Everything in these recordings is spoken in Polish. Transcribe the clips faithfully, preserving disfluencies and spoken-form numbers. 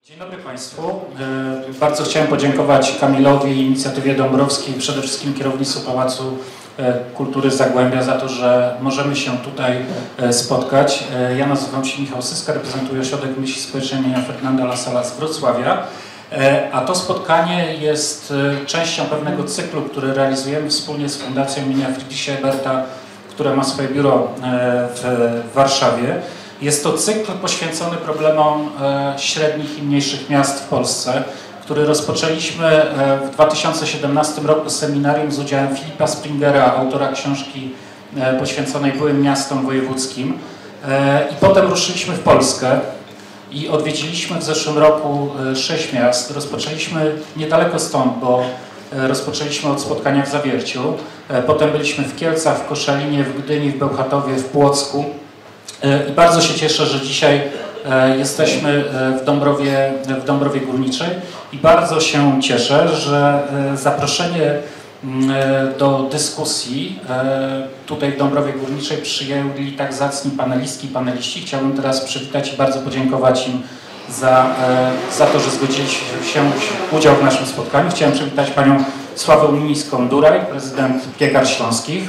Dzień dobry Państwu. Bardzo chciałem podziękować Kamilowi i Inicjatywie Dąbrowskiej, przede wszystkim kierownictwu Pałacu Kultury Zagłębia za to, że możemy się tutaj spotkać. Ja nazywam się Michał Syska, reprezentuję Ośrodek Myśli Społecznej imienia Ferdynanda Lasala z Wrocławia. A to spotkanie jest częścią pewnego cyklu, który realizujemy wspólnie z Fundacją imienia Friedricha Eberta, która ma swoje biuro w Warszawie. Jest to cykl poświęcony problemom średnich i mniejszych miast w Polsce, który rozpoczęliśmy w dwa tysiące siedemnastym roku seminarium z udziałem Filipa Springera, autora książki poświęconej byłym miastom wojewódzkim. I potem ruszyliśmy w Polskę i odwiedziliśmy w zeszłym roku sześć miast. Rozpoczęliśmy niedaleko stąd, bo rozpoczęliśmy od spotkania w Zawierciu. Potem byliśmy w Kielcach, w Koszalinie, w Gdyni, w Bełchatowie, w Płocku. I bardzo się cieszę, że dzisiaj jesteśmy w Dąbrowie, w Dąbrowie Górniczej i bardzo się cieszę, że zaproszenie do dyskusji tutaj w Dąbrowie Górniczej przyjęli tak zacni panelistki i paneliści. Chciałbym teraz przywitać i bardzo podziękować im za, za to, że zgodzili się udział w naszym spotkaniu. Chciałem przywitać panią Sławę Mińską-Duraj, prezydent Piekar Śląskich.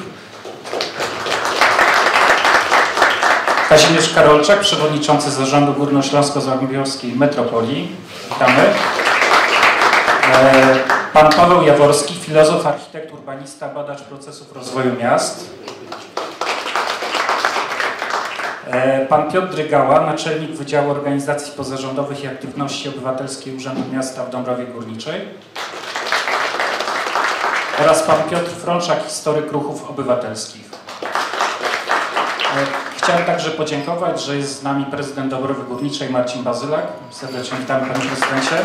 Kazimierz Karolczak, przewodniczący Zarządu Górnośląsko-Zagłębiowskiej Metropolii. Witamy. Pan Paweł Jaworski, filozof, architekt, urbanista, badacz procesów rozwoju miast. Pan Piotr Drygała, naczelnik Wydziału Organizacji Pozarządowych i Aktywności Obywatelskiej Urzędu Miasta w Dąbrowie Górniczej. Oraz pan Piotr Frączak, historyk ruchów obywatelskich. Chciałem także podziękować, że jest z nami prezydent Dąbrowy Górniczej Marcin Bazylak. Serdecznie witamy panie prezydencie.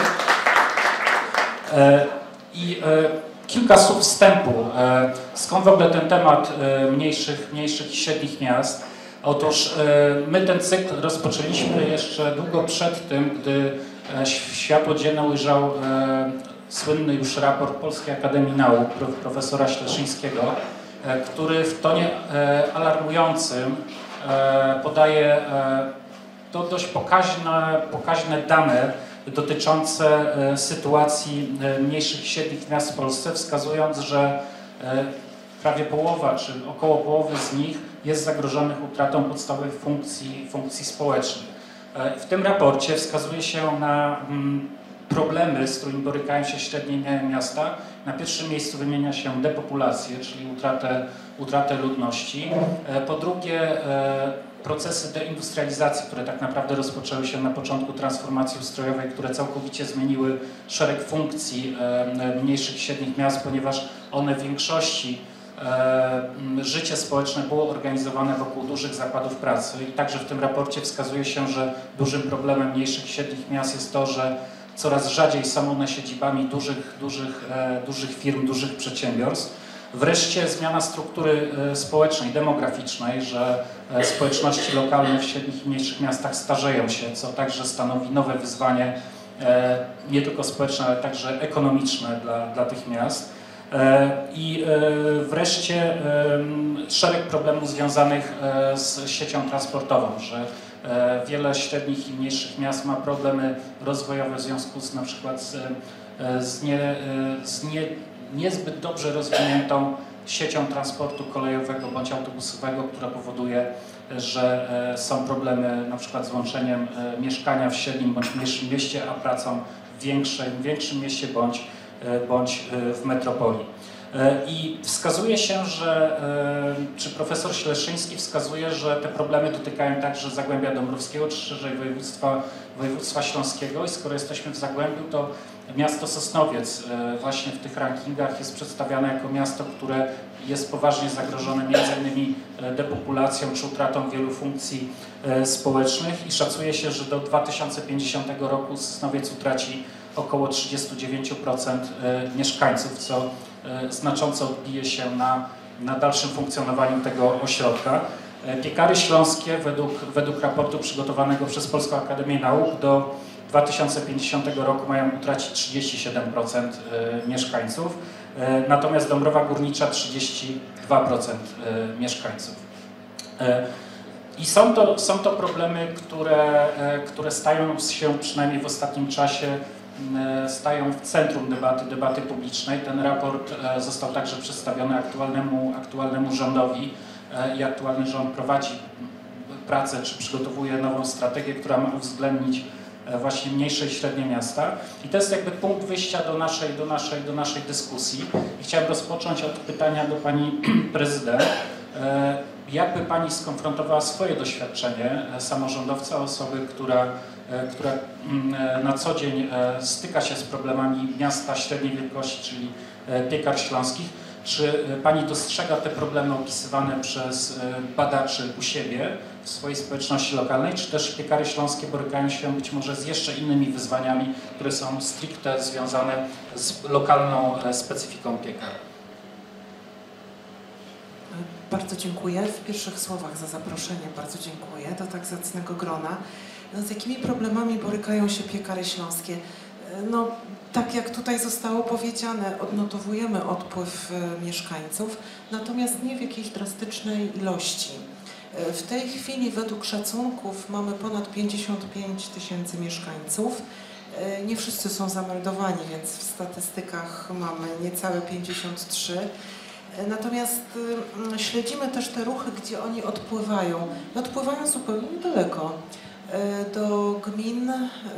I kilka słów wstępu. Skąd w ogóle ten temat mniejszych, mniejszych i średnich miast? Otóż my ten cykl rozpoczęliśmy jeszcze długo przed tym, gdy w światło dzienne ujrzał słynny już raport Polskiej Akademii Nauk profesora Śleszyńskiego, który w tonie alarmującym podaje to dość pokaźne, pokaźne dane dotyczące sytuacji mniejszych i średnich miast w Polsce, wskazując, że prawie połowa, czy około połowy z nich jest zagrożonych utratą podstawowych funkcji, funkcji społecznych. W tym raporcie wskazuje się na problemy, z którymi borykają się średnie miasta. Na pierwszym miejscu wymienia się depopulację, czyli utratę, utratę ludności. Po drugie, procesy deindustrializacji, które tak naprawdę rozpoczęły się na początku transformacji ustrojowej, które całkowicie zmieniły szereg funkcji mniejszych i średnich miast, ponieważ one w większości życie społeczne było organizowane wokół dużych zakładów pracy. I także w tym raporcie wskazuje się, że dużym problemem mniejszych i średnich miast jest to, że coraz rzadziej są one siedzibami dużych, dużych, dużych firm, dużych przedsiębiorstw. Wreszcie zmiana struktury społecznej, demograficznej, że społeczności lokalne w średnich i mniejszych miastach starzeją się, co także stanowi nowe wyzwanie nie tylko społeczne, ale także ekonomiczne dla, dla tych miast. I wreszcie szereg problemów związanych z siecią transportową, że wiele średnich i mniejszych miast ma problemy rozwojowe w związku z na przykład z, z, nie, z nie, niezbyt dobrze rozwiniętą siecią transportu kolejowego bądź autobusowego, która powoduje, że są problemy na przykład z łączeniem mieszkania w średnim bądź mniejszym mieście, a pracą w większym, większym mieście bądź, bądź w metropolii. I wskazuje się, że, czy profesor Śleszyński wskazuje, że te problemy dotykają także Zagłębia Dąbrowskiego, czy szerzej województwa, województwa śląskiego. I skoro jesteśmy w Zagłębiu, to miasto Sosnowiec właśnie w tych rankingach jest przedstawiane jako miasto, które jest poważnie zagrożone między innymi depopulacją czy utratą wielu funkcji społecznych i szacuje się, że do dwa tysiące pięćdziesiątego roku Sosnowiec utraci około trzydzieści dziewięć procent mieszkańców, co znacząco odbije się na, na dalszym funkcjonowaniu tego ośrodka. Piekary Śląskie według, według raportu przygotowanego przez Polską Akademię Nauk do dwa tysiące pięćdziesiątego roku mają utracić trzydzieści siedem procent mieszkańców, natomiast Dąbrowa Górnicza trzydzieści dwa procent mieszkańców. I są to, są to problemy, które, które stają się przynajmniej w ostatnim czasie stają w centrum debaty, debaty publicznej. Ten raport został także przedstawiony aktualnemu, aktualnemu rządowi i aktualny rząd prowadzi pracę, czy przygotowuje nową strategię, która ma uwzględnić właśnie mniejsze i średnie miasta. I to jest jakby punkt wyjścia do naszej, do naszej, do naszej dyskusji. I chciałem rozpocząć od pytania do pani prezydent. Jakby pani skonfrontowała swoje doświadczenie samorządowca, osoby, która, która na co dzień styka się z problemami miasta średniej wielkości, czyli Piekar Śląskich? Czy pani dostrzega te problemy opisywane przez badaczy u siebie, w swojej społeczności lokalnej, czy też Piekary Śląskie borykają się być może z jeszcze innymi wyzwaniami, które są stricte związane z lokalną specyfiką Piekar? Bardzo dziękuję w pierwszych słowach za zaproszenie, bardzo dziękuję do tak zacnego grona. No, z jakimi problemami borykają się Piekary Śląskie? No, tak jak tutaj zostało powiedziane, odnotowujemy odpływ mieszkańców, natomiast nie w jakiejś drastycznej ilości. W tej chwili według szacunków mamy ponad pięćdziesiąt pięć tysięcy mieszkańców. Nie wszyscy są zameldowani, więc w statystykach mamy niecałe pięćdziesiąt trzy. Natomiast śledzimy też te ruchy, gdzie oni odpływają. Odpływają zupełnie niedaleko do gmin,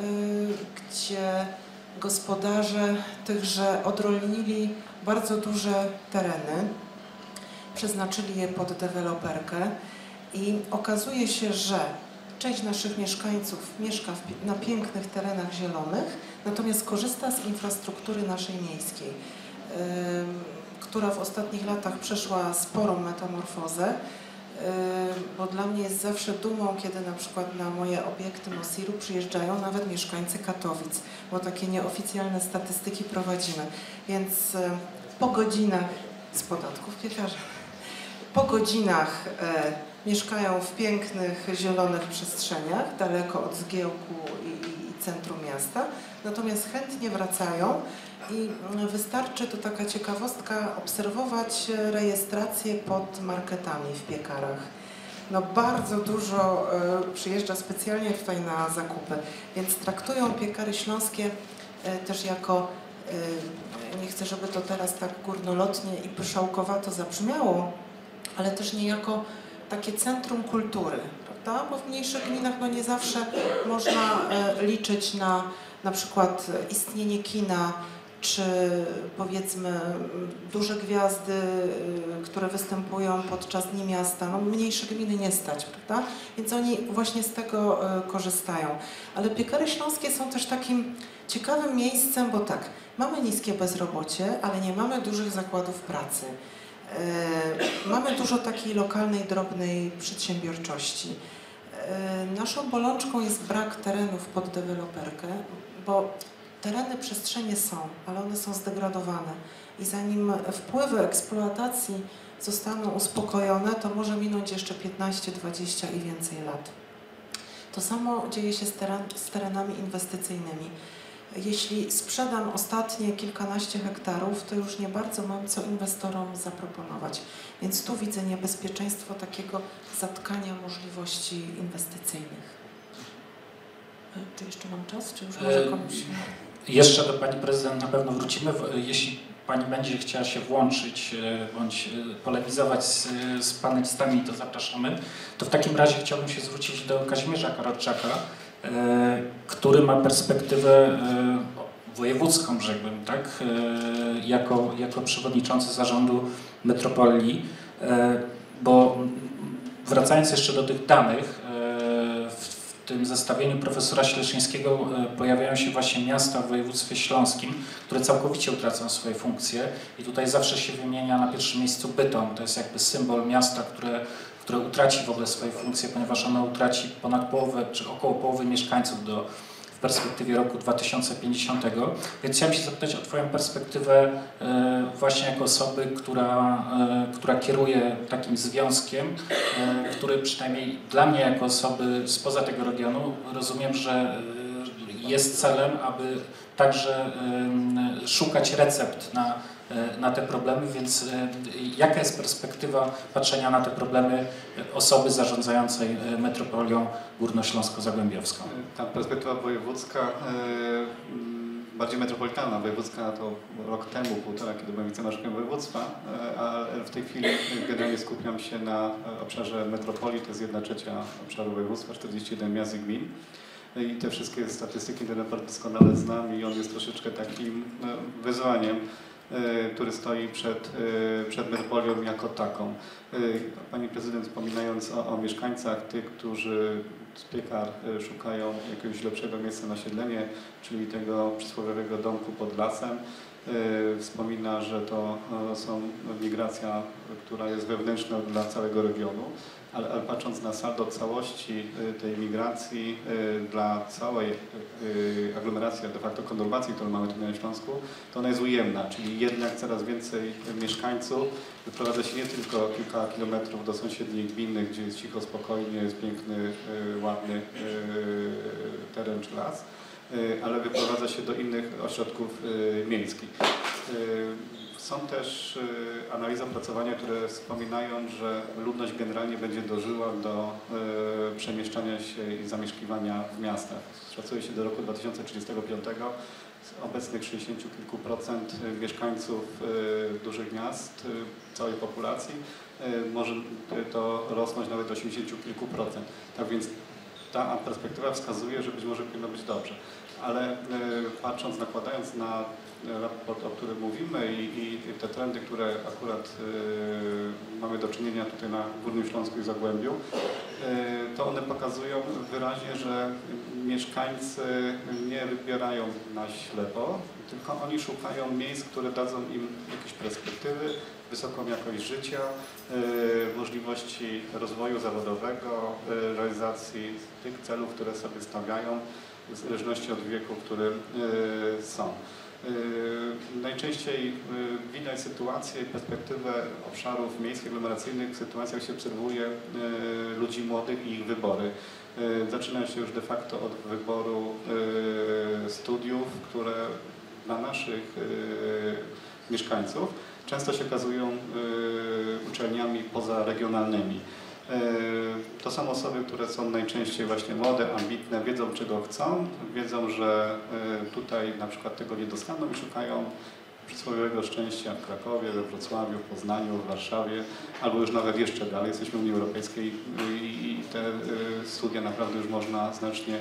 gdzie gospodarze tychże odrolnili bardzo duże tereny, przeznaczyli je pod deweloperkę i okazuje się, że część naszych mieszkańców mieszka w, na pięknych terenach zielonych, natomiast korzysta z infrastruktury naszej miejskiej, yy, która w ostatnich latach przeszła sporą metamorfozę, yy, bo dla mnie jest zawsze dumą, kiedy na przykład na moje obiekty Mosiru przyjeżdżają nawet mieszkańcy Katowic, bo takie nieoficjalne statystyki prowadzimy. Więc yy, po godzinach z podatków piekarza, po godzinach yy, mieszkają w pięknych, zielonych przestrzeniach, daleko od zgiełku i, i centrum miasta, natomiast chętnie wracają i wystarczy, to taka ciekawostka, obserwować rejestrację pod marketami w Piekarach. No bardzo dużo y, przyjeżdża specjalnie tutaj na zakupy, więc traktują Piekary Śląskie y, też jako, y, nie chcę, żeby to teraz tak górnolotnie i pyszałkowato zabrzmiało, ale też niejako takie centrum kultury, prawda? Bo w mniejszych gminach no nie zawsze można e, liczyć na na przykład istnienie kina, czy powiedzmy duże gwiazdy, y, które występują podczas Dni Miasta. No, mniejsze gminy nie stać, prawda? Więc oni właśnie z tego y, korzystają. Ale Piekary Śląskie są też takim ciekawym miejscem, bo tak, mamy niskie bezrobocie, ale nie mamy dużych zakładów pracy. Mamy dużo takiej lokalnej, drobnej przedsiębiorczości. Naszą bolączką jest brak terenów pod deweloperkę, bo tereny, przestrzenie są, ale one są zdegradowane i zanim wpływy eksploatacji zostaną uspokojone, to może minąć jeszcze piętnaście, dwadzieścia i więcej lat. To samo dzieje się z, teren, z terenami inwestycyjnymi. Jeśli sprzedam ostatnie kilkanaście hektarów, to już nie bardzo mam co inwestorom zaproponować. Więc tu widzę niebezpieczeństwo takiego zatkania możliwości inwestycyjnych. Czy jeszcze mam czas, czy już może komuś? Jeszcze do Pani Prezydent na pewno wrócimy. Jeśli Pani będzie chciała się włączyć bądź polemizować z, z panelistami, to zapraszamy. To w takim razie chciałbym się zwrócić do Kazimierza Karodczaka, który ma perspektywę wojewódzką, rzekłbym, tak, jako, jako przewodniczący zarządu metropolii, bo wracając jeszcze do tych danych, w tym zestawieniu profesora Śleszyńskiego pojawiają się właśnie miasta w województwie śląskim, które całkowicie utracą swoje funkcje i tutaj zawsze się wymienia na pierwszym miejscu Bytom, to jest jakby symbol miasta, które które utraci w ogóle swoje funkcje, ponieważ ono utraci ponad połowę, czy około połowy mieszkańców do, w perspektywie roku dwa tysiące pięćdziesiątego. Więc chciałem się zapytać o Twoją perspektywę e, właśnie jako osoby, która, e, która kieruje takim związkiem, e, który przynajmniej dla mnie jako osoby spoza tego regionu rozumiem, że jest celem, aby także e, szukać recept na na te problemy, więc jaka jest perspektywa patrzenia na te problemy osoby zarządzającej metropolią górnośląsko-zagłębiowską? Ta perspektywa wojewódzka, bardziej metropolitalna, wojewódzka to rok temu, półtora, kiedy byłem wicemarszałkiem województwa, a w tej chwili generalnie skupiam się na obszarze metropolii, to jest jedna trzecia obszaru województwa, czterdzieści jeden miast i gmin. I te wszystkie statystyki ten raport doskonale znam i on jest troszeczkę takim wyzwaniem, który stoi przed, przed metropolią jako taką. Pani prezydent, wspominając o, o mieszkańcach, tych, którzy z Piekar szukają jakiegoś lepszego miejsca na siedlenie, czyli tego przysłowiowego domku pod lasem, wspomina, że to są migracja, która jest wewnętrzna dla całego regionu, ale, ale patrząc na saldo całości tej migracji dla całej aglomeracji, de facto konurbacji, którą mamy tutaj na Śląsku, to ona jest ujemna, czyli jednak coraz więcej mieszkańców wyprowadza się nie tylko kilka kilometrów do sąsiedniej gminy, gdzie jest cicho, spokojnie, jest piękny, ładny teren czy las, ale wyprowadza się do innych ośrodków miejskich. Są też analizy opracowania, które wspominają, że ludność generalnie będzie dążyła do przemieszczania się i zamieszkiwania w miastach. Szacuje się do roku dwa tysiące trzydziestego piątego z obecnych sześćdziesięciu kilku procent mieszkańców dużych miast, całej populacji, może to rosnąć nawet do osiemdziesięciu kilku procent. Tak więc ta perspektywa wskazuje, że być może powinno być dobrze. Ale patrząc, nakładając na raport, o którym mówimy i, i te trendy, które akurat y, mamy do czynienia tutaj na Górnym Śląsku i Zagłębiu, y, to one pokazują wyraźnie, że mieszkańcy nie wybierają na ślepo, tylko oni szukają miejsc, które dadzą im jakieś perspektywy, wysoką jakość życia, y, możliwości rozwoju zawodowego, y, realizacji tych celów, które sobie stawiają, w zależności od wieku, w którym y, są. Yy, najczęściej yy, widać sytuację i perspektywę obszarów miejskich, aglomeracyjnych. W sytuacjach się obserwuje yy, ludzi młodych i ich wybory. Yy, zaczyna się już de facto od wyboru yy, studiów, które dla naszych yy, mieszkańców często się okazują yy, uczelniami pozaregionalnymi. To są osoby, które są najczęściej właśnie młode, ambitne, wiedzą czego chcą, wiedzą, że tutaj na przykład tego nie dostaną i szukają przysłowiowego szczęścia w Krakowie, we Wrocławiu, w Poznaniu, w Warszawie, albo już nawet jeszcze dalej. Jesteśmy w Unii Europejskiej i te studia naprawdę już można znacznie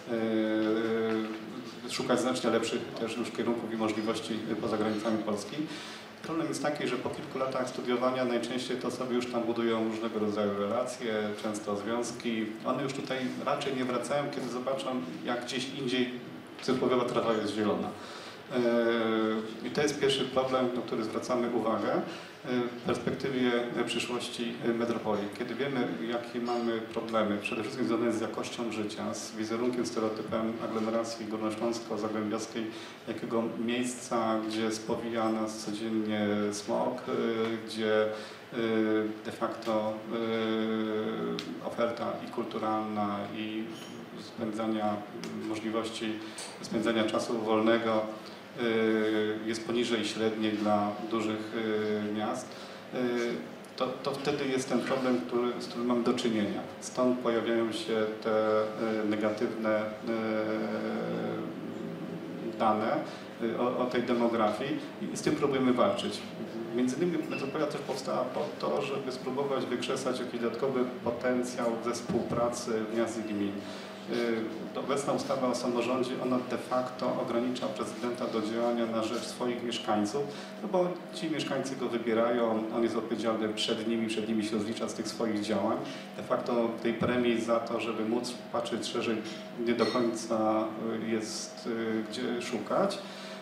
szukać znacznie lepszych też już kierunków i możliwości poza granicami Polski. Problem jest taki, że po kilku latach studiowania najczęściej to sobie już tam budują różnego rodzaju relacje, często związki. One już tutaj raczej nie wracają, kiedy zobaczą, jak gdzieś indziej przysłowiowa trawa jest zielona. I to jest pierwszy problem, na który zwracamy uwagę w perspektywie przyszłości metropolii. Kiedy wiemy, jakie mamy problemy, przede wszystkim związane z jakością życia, z wizerunkiem, stereotypem aglomeracji górnośląsko-zagłębiowskiej, jakiego miejsca, gdzie spowija nas codziennie smog, gdzie de facto oferta i kulturalna, i spędzania, możliwości spędzania czasu wolnego jest poniżej średniej dla dużych miast, to, to wtedy jest ten problem, który, z którym mamy do czynienia. Stąd pojawiają się te negatywne dane o, o tej demografii i z tym próbujemy walczyć. Między innymi metropolia też powstała po to, żeby spróbować wykrzesać jakiś dodatkowy potencjał ze współpracy miast i gmin. Obecna ustawa o samorządzie, ona de facto ogranicza prezydenta do działania na rzecz swoich mieszkańców, no bo ci mieszkańcy go wybierają, on jest odpowiedzialny przed nimi, przed nimi się rozlicza z tych swoich działań. De facto tej premii za to, żeby móc patrzeć szerzej, nie do końca jest gdzie szukać.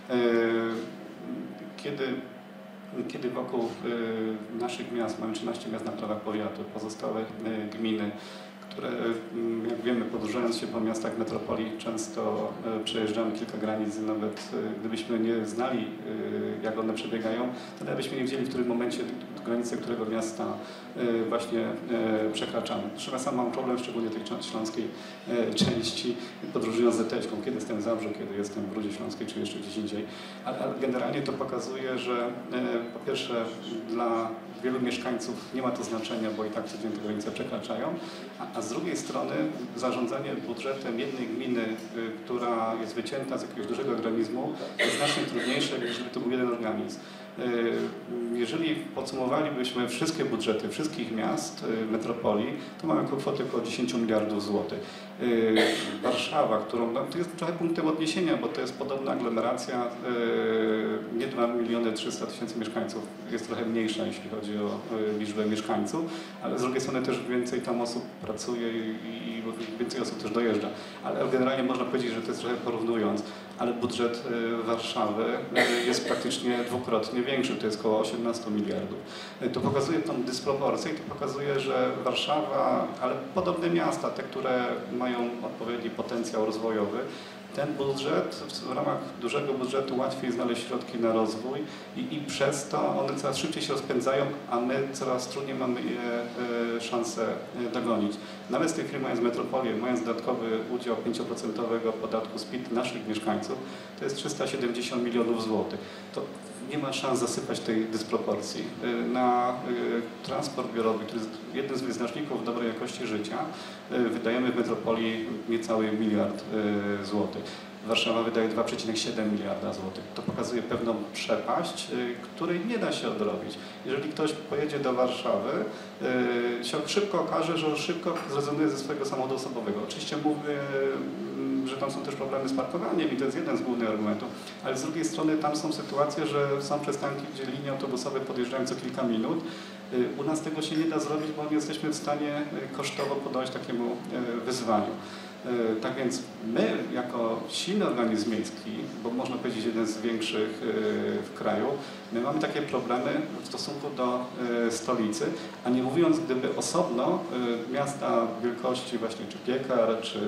Kiedy Kiedy wokół naszych miast, mamy trzynaście miast na prawach powiatu, pozostałe gminy, które, jak wiemy, podróżując się po miastach metropolii, często przejeżdżamy kilka granic, nawet gdybyśmy nie znali, jak one przebiegają, to nawet byśmy nie wiedzieli, w którym momencie granice którego miasta właśnie przekraczamy. Zresztą ja sam mam problem, szczególnie tej śląskiej części, podróżując z Teśką, kiedy jestem w Zabrzu, kiedy jestem w Rudzie Śląskiej, czy jeszcze gdzieś indziej. Ale generalnie to pokazuje, że po pierwsze dla wielu mieszkańców nie ma to znaczenia, bo i tak codziennie te granice przekraczają, a, a z drugiej strony zarządzanie budżetem jednej gminy, y, która jest wycięta z jakiegoś dużego organizmu, jest znacznie trudniejsze, niż gdyby to był jeden organizm. Y, jeżeli podsumowalibyśmy wszystkie budżety wszystkich miast, y, metropolii, to mamy kwotę około dziesięć miliardów złotych. Y, Warszawa, którą, no, to jest trochę punktem odniesienia, bo to jest podobna aglomeracja, y, nie dwa miliony trzysta tysięcy mieszkańców, jest trochę mniejsza, jeśli chodzi o y, liczbę mieszkańców, ale z drugiej strony też więcej tam osób pracuje i, i więcej osób też dojeżdża. Ale generalnie można powiedzieć, że to jest trochę porównując, ale budżet y, Warszawy y, jest praktycznie dwukrotnie większy, to jest około osiemnaście miliardów. Y, to pokazuje tą dysproporcję i to pokazuje, że Warszawa, ale podobne miasta, te, które mają odpowiedni potencjał rozwojowy, ten budżet, w ramach dużego budżetu łatwiej znaleźć środki na rozwój i, i przez to one coraz szybciej się rozpędzają, a my coraz trudniej mamy je e, szansę dogonić. Nawet z tej chwili mając metropolię, mając dodatkowy udział pięć procent podatku z P I T naszych mieszkańców, to jest trzysta siedemdziesiąt milionów złotych. To nie ma szans zasypać tej dysproporcji. Na y, transport zbiorowy, który jest jednym z wyznaczników dobrej jakości życia, y, wydajemy w metropolii niecały miliard y, złotych. Warszawa wydaje dwa przecinek siedem miliarda złotych. To pokazuje pewną przepaść, y, której nie da się odrobić. Jeżeli ktoś pojedzie do Warszawy, y, się szybko okaże, że szybko zrezygnuje ze swojego samochodu osobowego. Oczywiście mówię, że tam są też problemy z parkowaniem i to jest jeden z głównych argumentów, ale z drugiej strony tam są sytuacje, że są przystanki, gdzie linie autobusowe podjeżdżają co kilka minut. U nas tego się nie da zrobić, bo nie jesteśmy w stanie kosztowo podążyć takiemu wyzwaniu. Tak więc my, jako silny organizm miejski, bo można powiedzieć jeden z większych w kraju, my mamy takie problemy w stosunku do stolicy, a nie mówiąc, gdyby osobno miasta wielkości właśnie czy Piekar, czy,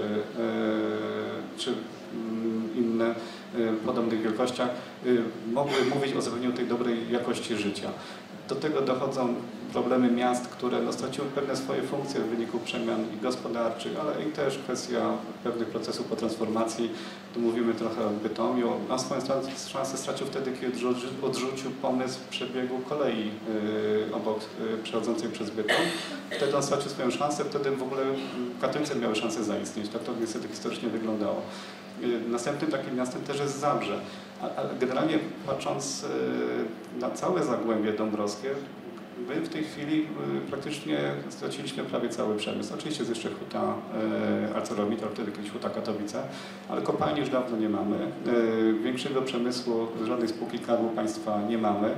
czy inne podobnych wielkościach mogły mówić o zapewnieniu tej dobrej jakości życia. Do tego dochodzą problemy miast, które no, straciły pewne swoje funkcje w wyniku przemian i gospodarczych, ale i też kwestia pewnych procesów po transformacji. Tu mówimy trochę o Bytomiu. Na swoją szansę stracił wtedy, kiedy odrzucił pomysł przebiegu kolei yy, obok yy, przechodzącej przez Bytom. Wtedy on stracił swoją szansę, wtedy w ogóle Katowice miały szansę zaistnieć. Tak to niestety historycznie wyglądało. Następnym takim miastem też jest Zabrze. Ale generalnie patrząc na całe Zagłębie Dąbrowskie, my w tej chwili praktycznie straciliśmy prawie cały przemysł. Oczywiście jest jeszcze huta ArcelorMittal, wtedy kiedyś huta Katowice, ale kopalni już dawno nie mamy. Większego przemysłu, żadnej spółki Skarbu Państwa nie mamy.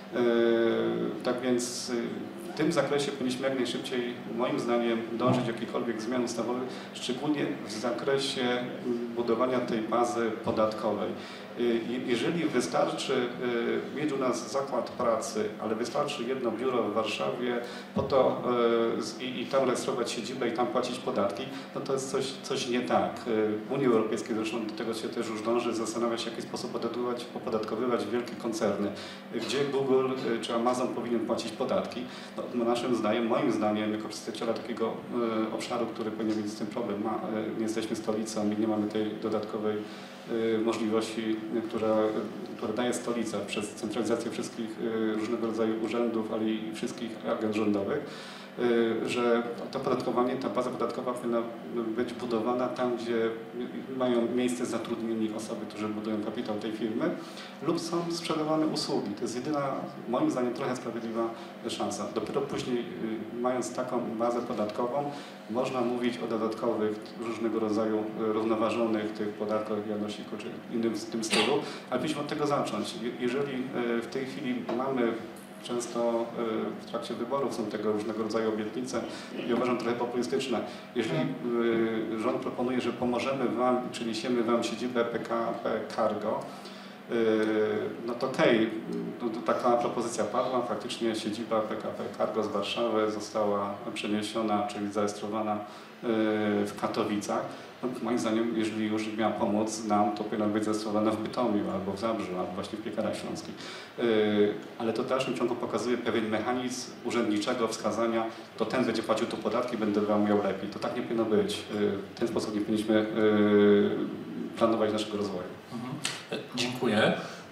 Tak więc w tym zakresie powinniśmy jak najszybciej, moim zdaniem, dążyć do jakichkolwiek zmian ustawowych, szczególnie w zakresie budowania tej bazy podatkowej. Jeżeli wystarczy mieć u nas zakład pracy, ale wystarczy jedno biuro w Warszawie po to i, i tam rejestrować siedzibę i tam płacić podatki, no to jest coś, coś nie tak. W Unii Europejskiej zresztą do tego się też już dąży, zastanawia się, w jaki sposób opodatkowywać, opodatkowywać wielkie koncerny, gdzie Google czy Amazon powinien płacić podatki. No, naszym zdaniem, moim zdaniem, jako przedstawiciela takiego obszaru, który powinien mieć z tym problem, ma, nie jesteśmy stolicą i nie mamy tej dodatkowej możliwości, która, która daje stolica przez centralizację wszystkich różnego rodzaju urzędów, ale i wszystkich agent rządowych, że to podatkowanie, ta baza podatkowa powinna być budowana tam, gdzie mają miejsce zatrudnieni osoby, którzy budują kapitał tej firmy, lub są sprzedawane usługi. To jest jedyna, moim zdaniem, trochę sprawiedliwa szansa. Dopiero później, mając taką bazę podatkową, można mówić o dodatkowych, różnego rodzaju równoważonych tych podatkach Janosiku czy innym w tym stylu, ale powinniśmy od tego zacząć. Jeżeli w tej chwili mamy często w trakcie wyborów są tego różnego rodzaju obietnice i uważam trochę populistyczne. Jeżeli rząd proponuje, że pomożemy Wam, czy niesiemy Wam siedzibę P K P Cargo, no to okej, okay, taka propozycja padła, faktycznie siedziba P K P Cargo z Warszawy została przeniesiona, czyli zarejestrowana w Katowicach. No, moim zdaniem, jeżeli już miała pomóc nam, to powinna być zarejestrowana w Bytomiu, albo w Zabrzu, albo właśnie w Piekarach Śląskich. Ale to w dalszym ciągu pokazuje pewien mechanizm urzędniczego wskazania, to ten będzie płacił tu podatki, będę wam miał lepiej. To tak nie powinno być. W ten sposób nie powinniśmy planować naszego rozwoju. Mhm. Dziękuję.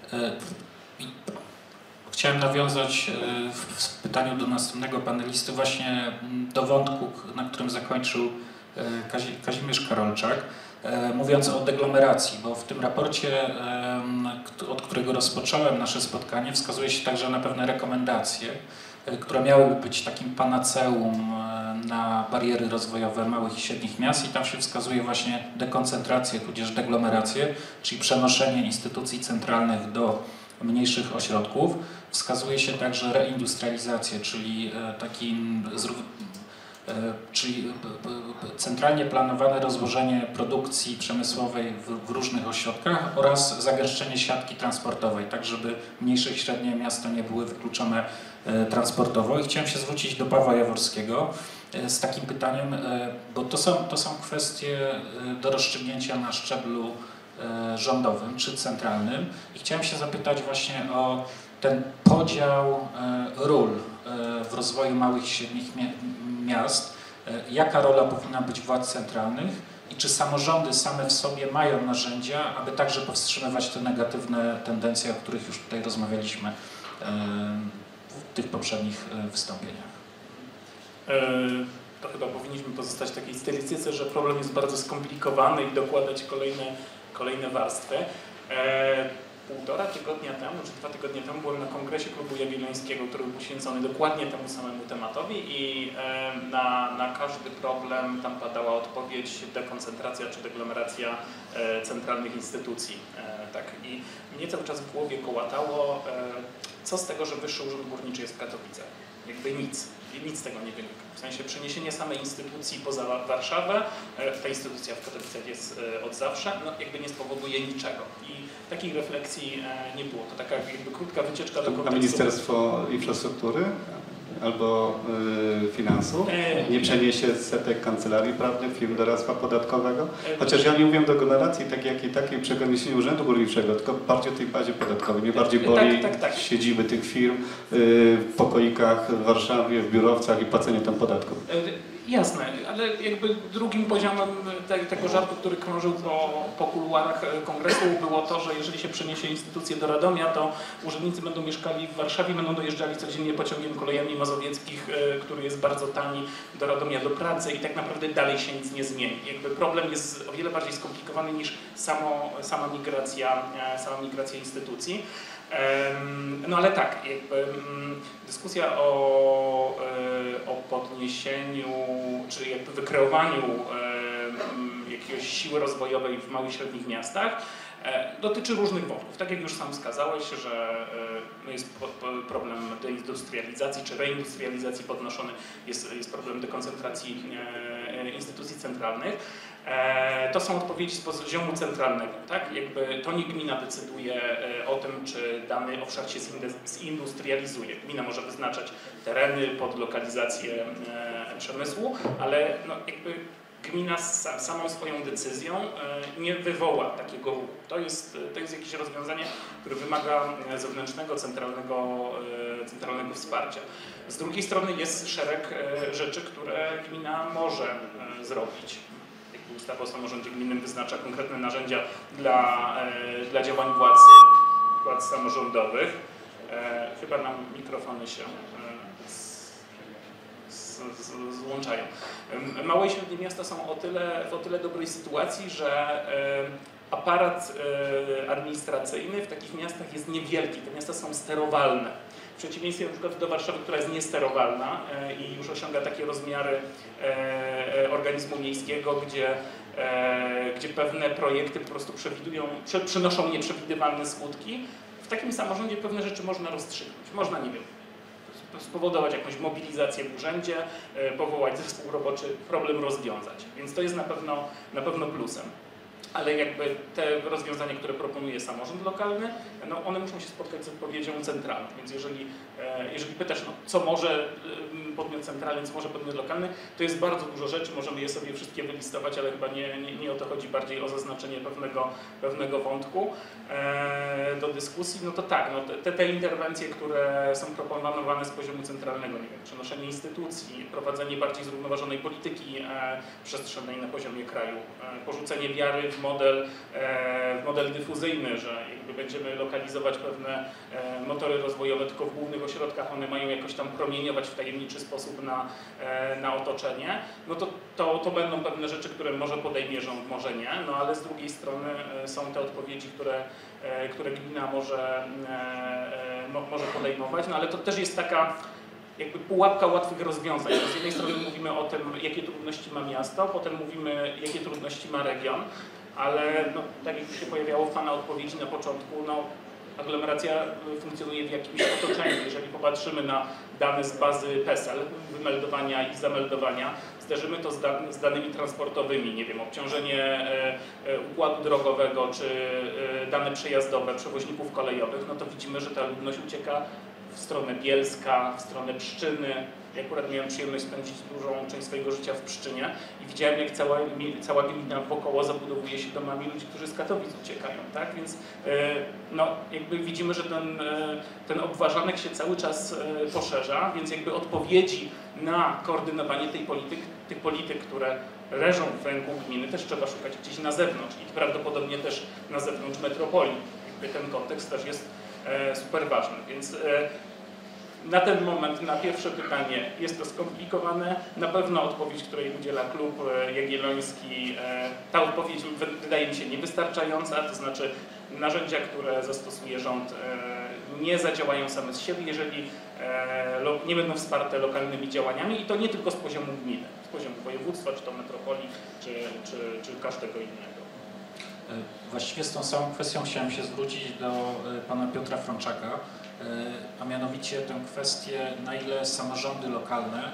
Chciałem nawiązać w pytaniu do następnego panelisty właśnie do wątku, na którym zakończył Kazimierz Karolczak, mówiąc o deglomeracji, bo w tym raporcie, od którego rozpocząłem nasze spotkanie, wskazuje się także na pewne rekomendacje, które miałyby być takim panaceum na bariery rozwojowe małych i średnich miast i tam się wskazuje właśnie dekoncentrację, tudzież deglomerację, czyli przenoszenie instytucji centralnych do mniejszych ośrodków. Wskazuje się także reindustrializację, czyli taki czyli centralnie planowane rozłożenie produkcji przemysłowej w, w różnych ośrodkach oraz zagęszczenie siatki transportowej, tak żeby mniejsze i średnie miasta nie były wykluczone transportowo. I chciałem się zwrócić do Pawła Jaworskiego z takim pytaniem, bo to są, to są kwestie do rozstrzygnięcia na szczeblu rządowym czy centralnym i chciałem się zapytać właśnie o ten podział ról w rozwoju małych i średnich miast, jaka rola powinna być władz centralnych i czy samorządy same w sobie mają narzędzia, aby także powstrzymywać te negatywne tendencje, o których już tutaj rozmawialiśmy w tych poprzednich wystąpieniach. To chyba powinniśmy pozostać w takiej stylistyce, że problem jest bardzo skomplikowany i dokładać kolejne, kolejne warstwy. Półtora tygodnia temu, czy dwa tygodnie temu byłem na kongresie Klubu Jagiellońskiego, który był poświęcony dokładnie temu samemu tematowi i na, na każdy problem tam padała odpowiedź dekoncentracja czy deglomeracja centralnych instytucji. Tak. I mnie cały czas w głowie kołatało, co z tego, że Wyższy Urząd Górniczy jest w Katowicach. Jakby nic. Nic z tego nie wynika. W sensie przeniesienie samej instytucji poza Warszawę, ta instytucja w Katowicach jest od zawsze, no jakby nie spowoduje niczego. I takiej refleksji nie było. To taka jakby krótka wycieczka do kontekstu. A Ministerstwo Infrastruktury albo y, Finansów nie przeniesie setek kancelarii prawnych, firm doradztwa podatkowego? Chociaż ja nie mówię do aglomeracji takiej, jak i takiej przeniesieniu Urzędu Górniczego, tylko bardziej o tej bazie podatkowej. Mnie bardziej boli tak, tak, tak. siedziby tych firm y, w pokoikach w Warszawie, w biurowcach i płacenie tam podatków. Jasne, ale jakby drugim poziomem te, tego żartu, który krążył po, po kuluarach kongresu, było to, że jeżeli się przeniesie instytucje do Radomia, to urzędnicy będą mieszkali w Warszawie, będą dojeżdżali codziennie pociągiem kolejami mazowieckich, który jest bardzo tani, do Radomia, do pracy i tak naprawdę dalej się nic nie zmieni. Jakby problem jest o wiele bardziej skomplikowany niż samo, sama migracja, sama migracja instytucji. No ale tak, jakby dyskusja o, o podniesieniu, czy jakby wykreowaniu jakiejś siły rozwojowej w małych i średnich miastach dotyczy różnych wątków. Tak jak już sam wskazałeś, że jest problem deindustrializacji czy reindustrializacji podnoszony, jest, jest problem dekoncentracji instytucji centralnych. To są odpowiedzi z poziomu centralnego, tak? Jakby to nie gmina decyduje o tym, czy dany obszar się zindustrializuje. Gmina może wyznaczać tereny pod lokalizację przemysłu, ale no jakby gmina samą swoją decyzją nie wywoła takiego ruchu. To jest, to jest jakieś rozwiązanie, które wymaga zewnętrznego, centralnego, centralnego wsparcia. Z drugiej strony jest szereg rzeczy, które gmina może zrobić. Ustawa o samorządzie gminnym wyznacza konkretne narzędzia dla, e, dla działań władz, władz samorządowych. E, chyba nam mikrofony się e, z, z, z, złączają. E, małe i średnie miasta są o tyle, w o tyle dobrej sytuacji, że e, aparat e, administracyjny w takich miastach jest niewielki. Te miasta są sterowalne. W przeciwieństwie na przykład do Warszawy, która jest niesterowalna e, i już osiąga takie rozmiary e, organizmu miejskiego, gdzie, e, gdzie pewne projekty po prostu przewidują, prze, przynoszą nieprzewidywalne skutki. W takim samorządzie pewne rzeczy można rozstrzygnąć. Można, nie wiem, spowodować jakąś mobilizację w urzędzie, e, powołać zespół roboczy, problem rozwiązać. Więc to jest na pewno, na pewno plusem. Ale jakby te rozwiązania, które proponuje proponuje samorząd lokalny, no one muszą się spotkać z odpowiedzią centralną. Więc jeżeli, jeżeli pytasz, no, co może podmiot centralny, co może podmiot lokalny, to jest bardzo dużo rzeczy, możemy je sobie wszystkie wylistować, ale chyba nie, nie, nie o to chodzi, bardziej o zaznaczenie pewnego, pewnego wątku do dyskusji. No to tak, no te, te interwencje, które są proponowane z poziomu centralnego, nie wiem, przenoszenie instytucji, prowadzenie bardziej zrównoważonej polityki przestrzennej na poziomie kraju, porzucenie wiary w model, w model dyfuzyjny, że jakby będziemy lokalizować pewne motory rozwojowe tylko w głównych ośrodkach, one mają jakoś tam promieniować w tajemniczy sposób na, na otoczenie, no to, to, to będą pewne rzeczy, które może podejmie rząd, może nie, no ale z drugiej strony są te odpowiedzi, które, które gmina może, może podejmować, no ale to też jest taka jakby pułapka łatwych rozwiązań. Z jednej strony mówimy o tym, jakie trudności ma miasto, potem mówimy, jakie trudności ma region, ale no, tak jak już się pojawiało w Pana odpowiedzi na początku, no, aglomeracja funkcjonuje w jakimś otoczeniu. Jeżeli popatrzymy na dane z bazy PESEL, wymeldowania i zameldowania, zderzymy to z, da z danymi transportowymi, nie wiem, obciążenie e, e, układu drogowego czy e, dane przejazdowe przewoźników kolejowych, no to widzimy, że ta ludność ucieka w stronę Bielska, w stronę Pszczyny. Ja akurat miałem przyjemność spędzić dużą część swojego życia w Pszczynie i widziałem, jak cała, cała gmina wokoło zabudowuje się domami ludzi, którzy z Katowic uciekają, tak? Więc no, jakby widzimy, że ten, ten obwarzanek się cały czas poszerza, więc jakby odpowiedzi na koordynowanie tej polityk, tych polityk, które leżą w ręku gminy, też trzeba szukać gdzieś na zewnątrz i prawdopodobnie też na zewnątrz metropolii. Jakby ten kontekst też jest super ważny, więc na ten moment, na pierwsze pytanie jest to skomplikowane. Na pewno odpowiedź, której udziela Klub Jagielloński, ta odpowiedź wydaje mi się niewystarczająca, to znaczy narzędzia, które zastosuje rząd, nie zadziałają same z siebie, jeżeli nie będą wsparte lokalnymi działaniami i to nie tylko z poziomu gminy, z poziomu województwa, czy to metropolii, czy, czy, czy każdego innego. Właściwie z tą samą kwestią chciałem się zwrócić do pana Piotra Frączaka, a mianowicie tę kwestię, na ile samorządy lokalne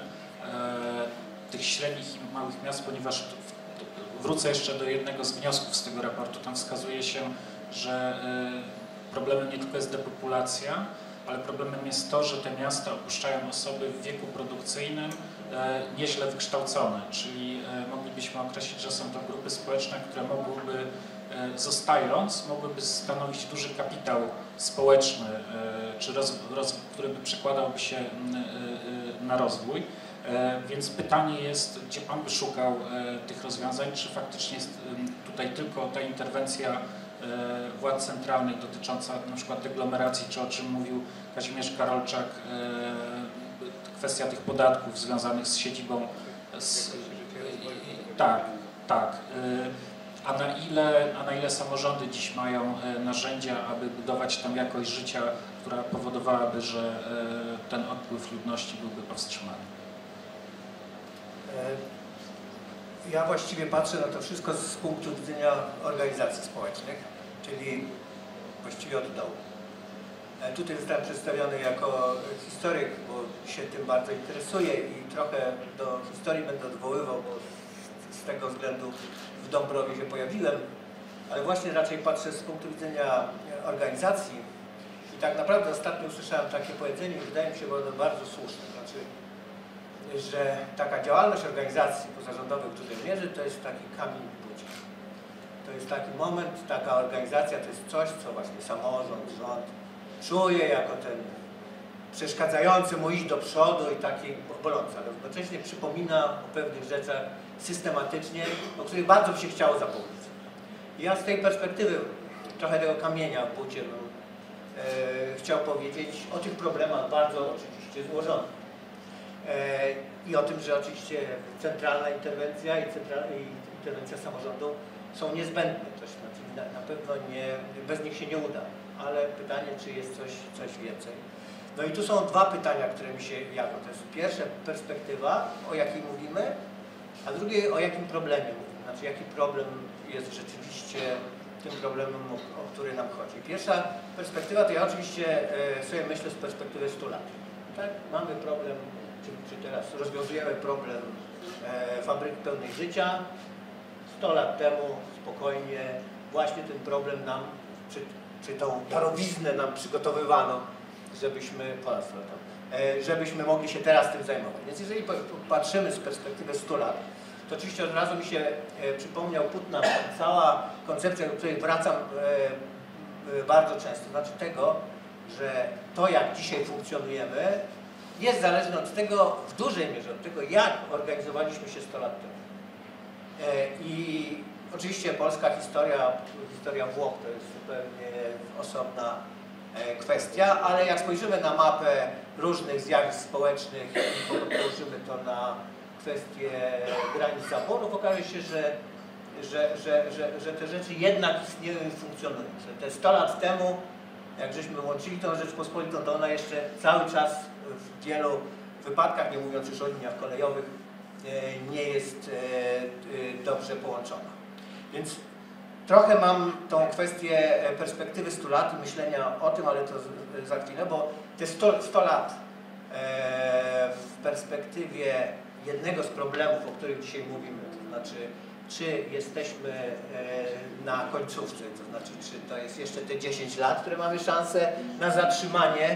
tych średnich i małych miast, ponieważ wrócę jeszcze do jednego z wniosków z tego raportu, tam wskazuje się, że problemem nie tylko jest depopulacja, ale problemem jest to, że te miasta opuszczają osoby w wieku produkcyjnym nieźle wykształcone, czyli moglibyśmy określić, że są to grupy społeczne, które mogłyby, zostając, mogłyby stanowić duży kapitał społeczny, czy roz, roz, który by przekładałby się na rozwój. Więc pytanie jest, gdzie Pan by szukał tych rozwiązań, czy faktycznie jest tutaj tylko ta interwencja władz centralnych dotycząca na przykład deglomeracji, czy o czym mówił Kazimierz Karolczak, kwestia tych podatków związanych z siedzibą. Z, tak, tak. A na ile, a na ile samorządy dziś mają narzędzia, aby budować tam jakość życia, która powodowałaby, że ten odpływ ludności byłby powstrzymany? Ja właściwie patrzę na to wszystko z punktu widzenia organizacji społecznych, czyli właściwie od dołu. Tutaj zostałem przedstawiony jako historyk, bo się tym bardzo interesuję i trochę do historii będę odwoływał, bo z tego względu w Dąbrowie się pojawiłem, ale właśnie raczej patrzę z punktu widzenia organizacji i tak naprawdę ostatnio usłyszałem takie powiedzenie i wydaje mi się, że ono bardzo słuszne, znaczy, że taka działalność organizacji pozarządowych w dużej mierze to jest taki kamień w budzie. To jest taki moment, taka organizacja to jest coś, co właśnie samorząd, rząd czuje jako ten przeszkadzający mu iść do przodu i taki bolący, ale jednocześnie przypomina o pewnych rzeczach systematycznie, o których bardzo by się chciało zapomnieć. I ja z tej perspektywy trochę tego kamienia w budzie bym e, chciał powiedzieć o tych problemach bardzo oczywiście złożonych. E, I o tym, że oczywiście centralna interwencja i, centralna, i interwencja samorządu są niezbędne. To znaczy na, na pewno nie, bez nich się nie uda, ale pytanie, czy jest coś, coś więcej. No i tu są dwa pytania, które mi się jawią. To jest pierwsza perspektywa, o jakiej mówimy, a drugie, o jakim problemie mówimy. Znaczy, jaki problem jest rzeczywiście tym problemem, o, o który nam chodzi. Pierwsza perspektywa to ja oczywiście e, sobie myślę z perspektywy stu lat. Tak? Mamy problem, czy, czy teraz rozwiązujemy problem e, fabryk pełnych życia. sto lat temu spokojnie właśnie ten problem nam czy, czy tą darowiznę nam przygotowywano, żebyśmy, ponad sto lat, żebyśmy mogli się teraz tym zajmować. Więc jeżeli patrzymy z perspektywy stu lat, to oczywiście od razu mi się przypomniał Putnam, cała koncepcja, do której wracam bardzo często, znaczy tego, że to, jak dzisiaj funkcjonujemy, jest zależne od tego, w dużej mierze od tego, jak organizowaliśmy się sto lat temu. I oczywiście polska historia, historia Włoch to jest zupełnie osobna kwestia, ale jak spojrzymy na mapę różnych zjawisk społecznych i położymy to na kwestię granic zaborów, okaże się, że, że, że, że, że te rzeczy jednak istnieją i funkcjonują. Że te sto lat temu, jak żeśmy łączyli tą Rzeczpospolitą, to ona jeszcze cały czas w wielu wypadkach, nie mówiąc już o liniach kolejowych, nie jest dobrze połączona. Więc trochę mam tą kwestię perspektywy stu lat i myślenia o tym, ale to za chwilę, bo te sto lat w perspektywie jednego z problemów, o których dzisiaj mówimy, to znaczy, czy jesteśmy na końcówce, to znaczy, czy to jest jeszcze te dziesięć lat, które mamy szansę na zatrzymanie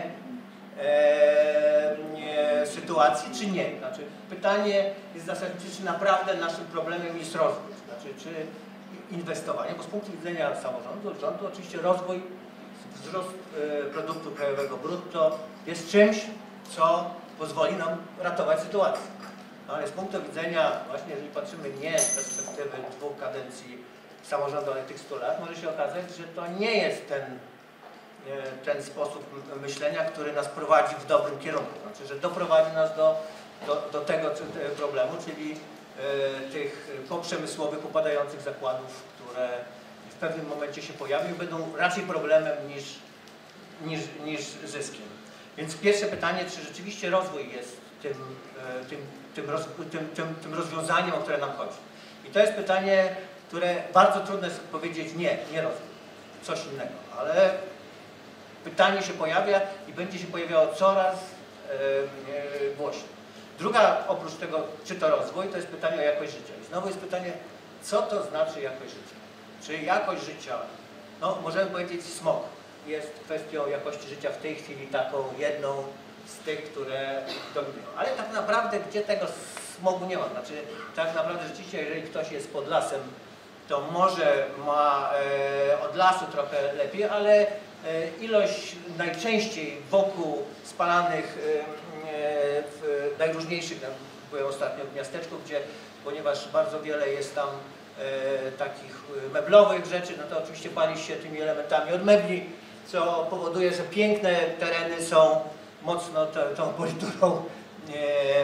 sytuacji, czy nie. Znaczy, pytanie jest zasadnicze, czy naprawdę naszym problemem jest rozwój, znaczy, czy inwestowanie, bo z punktu widzenia samorządu, rządu oczywiście rozwój, wzrost produktu krajowego brutto jest czymś, co pozwoli nam ratować sytuację. Ale z punktu widzenia, właśnie jeżeli patrzymy nie z perspektywy dwóch kadencji samorządu, ale tych stu lat, może się okazać, że to nie jest ten, ten sposób myślenia, który nas prowadzi w dobrym kierunku. Znaczy, że doprowadzi nas do, do, do tego problemu, czyli tych poprzemysłowych, upadających zakładów, które w pewnym momencie się pojawią i będą raczej problemem niż, niż, niż zyskiem. Więc pierwsze pytanie, czy rzeczywiście rozwój jest tym, tym, tym, roz, tym, tym, tym rozwiązaniem, o które nam chodzi. I to jest pytanie, które bardzo trudno jest powiedzieć nie, nie rozwój, coś innego, ale pytanie się pojawia i będzie się pojawiało coraz e, głośniej. Druga, oprócz tego, czy to rozwój, to jest pytanie o jakość życia. I znowu jest pytanie, co to znaczy jakość życia? Czy jakość życia, no możemy powiedzieć smog, jest kwestią jakości życia w tej chwili taką jedną z tych, które dominują. Ale tak naprawdę, gdzie tego smogu nie ma? Znaczy, tak naprawdę rzeczywiście, jeżeli ktoś jest pod lasem, to może ma e, od lasu trochę lepiej, ale e, ilość najczęściej wokół spalanych e, w najróżniejszych, byłem ostatnio w miasteczku, gdzie, ponieważ bardzo wiele jest tam e, takich meblowych rzeczy, no to oczywiście pali się tymi elementami od mebli, co powoduje, że piękne tereny są mocno te, tą politurą e,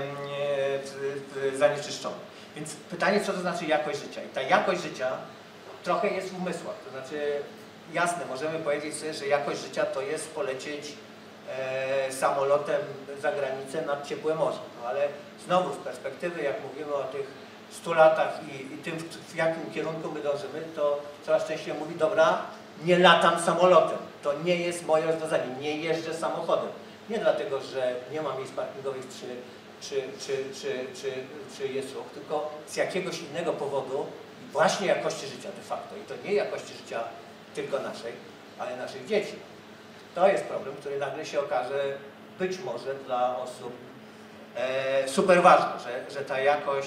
e, zanieczyszczone. Więc pytanie, co to znaczy jakość życia? I ta jakość życia trochę jest w umysłach, to znaczy jasne, możemy powiedzieć sobie, że jakość życia to jest polecieć E, samolotem za granicę nad ciepłe morze. No, ale znowu z perspektywy, jak mówimy o tych stu latach i, i tym, w, w jakim kierunku my dążymy, to coraz częściej mówi, dobra, nie latam samolotem, to nie jest moje rozwiązanie, nie jeżdżę samochodem. Nie dlatego, że nie ma miejsc parkingowych czy, czy, czy, czy, czy, czy jest ruch, tylko z jakiegoś innego powodu, właśnie jakości życia de facto. I to nie jakości życia tylko naszej, ale naszych dzieci. To jest problem, który nagle się okaże być może dla osób e, super ważny, że, że ta jakość,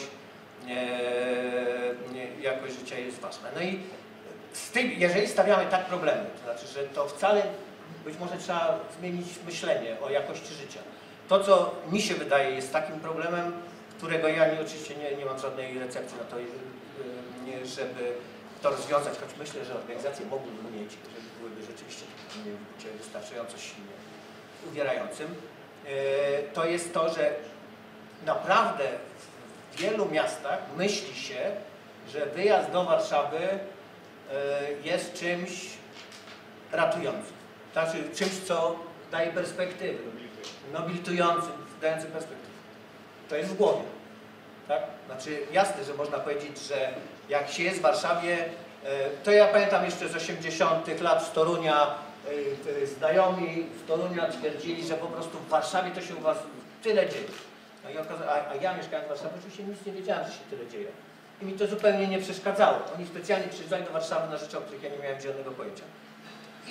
e, jakość życia jest ważna. No i z tym, jeżeli stawiamy tak problemy, to znaczy, że to wcale być może trzeba zmienić myślenie o jakości życia. To, co mi się wydaje jest takim problemem, którego ja nie, oczywiście nie, nie mam żadnej recepty na to, e, żeby to rozwiązać, choć myślę, że organizacje mogłyby mieć, jeżeli byłyby rzeczywiście bycie wystarczająco silnie uwierającym, to jest to, że naprawdę w wielu miastach myśli się, że wyjazd do Warszawy jest czymś ratującym, znaczy czymś, co daje perspektywy, nobilitującym, dającym perspektywę. To jest w głowie. Tak? Znaczy jasne, że można powiedzieć, że jak się jest w Warszawie, to ja pamiętam jeszcze z osiemdziesiątych lat z Torunia, znajomi z Torunia twierdzili, że po prostu w Warszawie to się u was tyle dzieje. No i okazało, a, a ja mieszkając w Warszawie oczywiście nic nie wiedziałem, że się tyle dzieje. I mi to zupełnie nie przeszkadzało. Oni specjalnie przyjeżdżali do Warszawy na rzeczy, o których ja nie miałem zielonego pojęcia.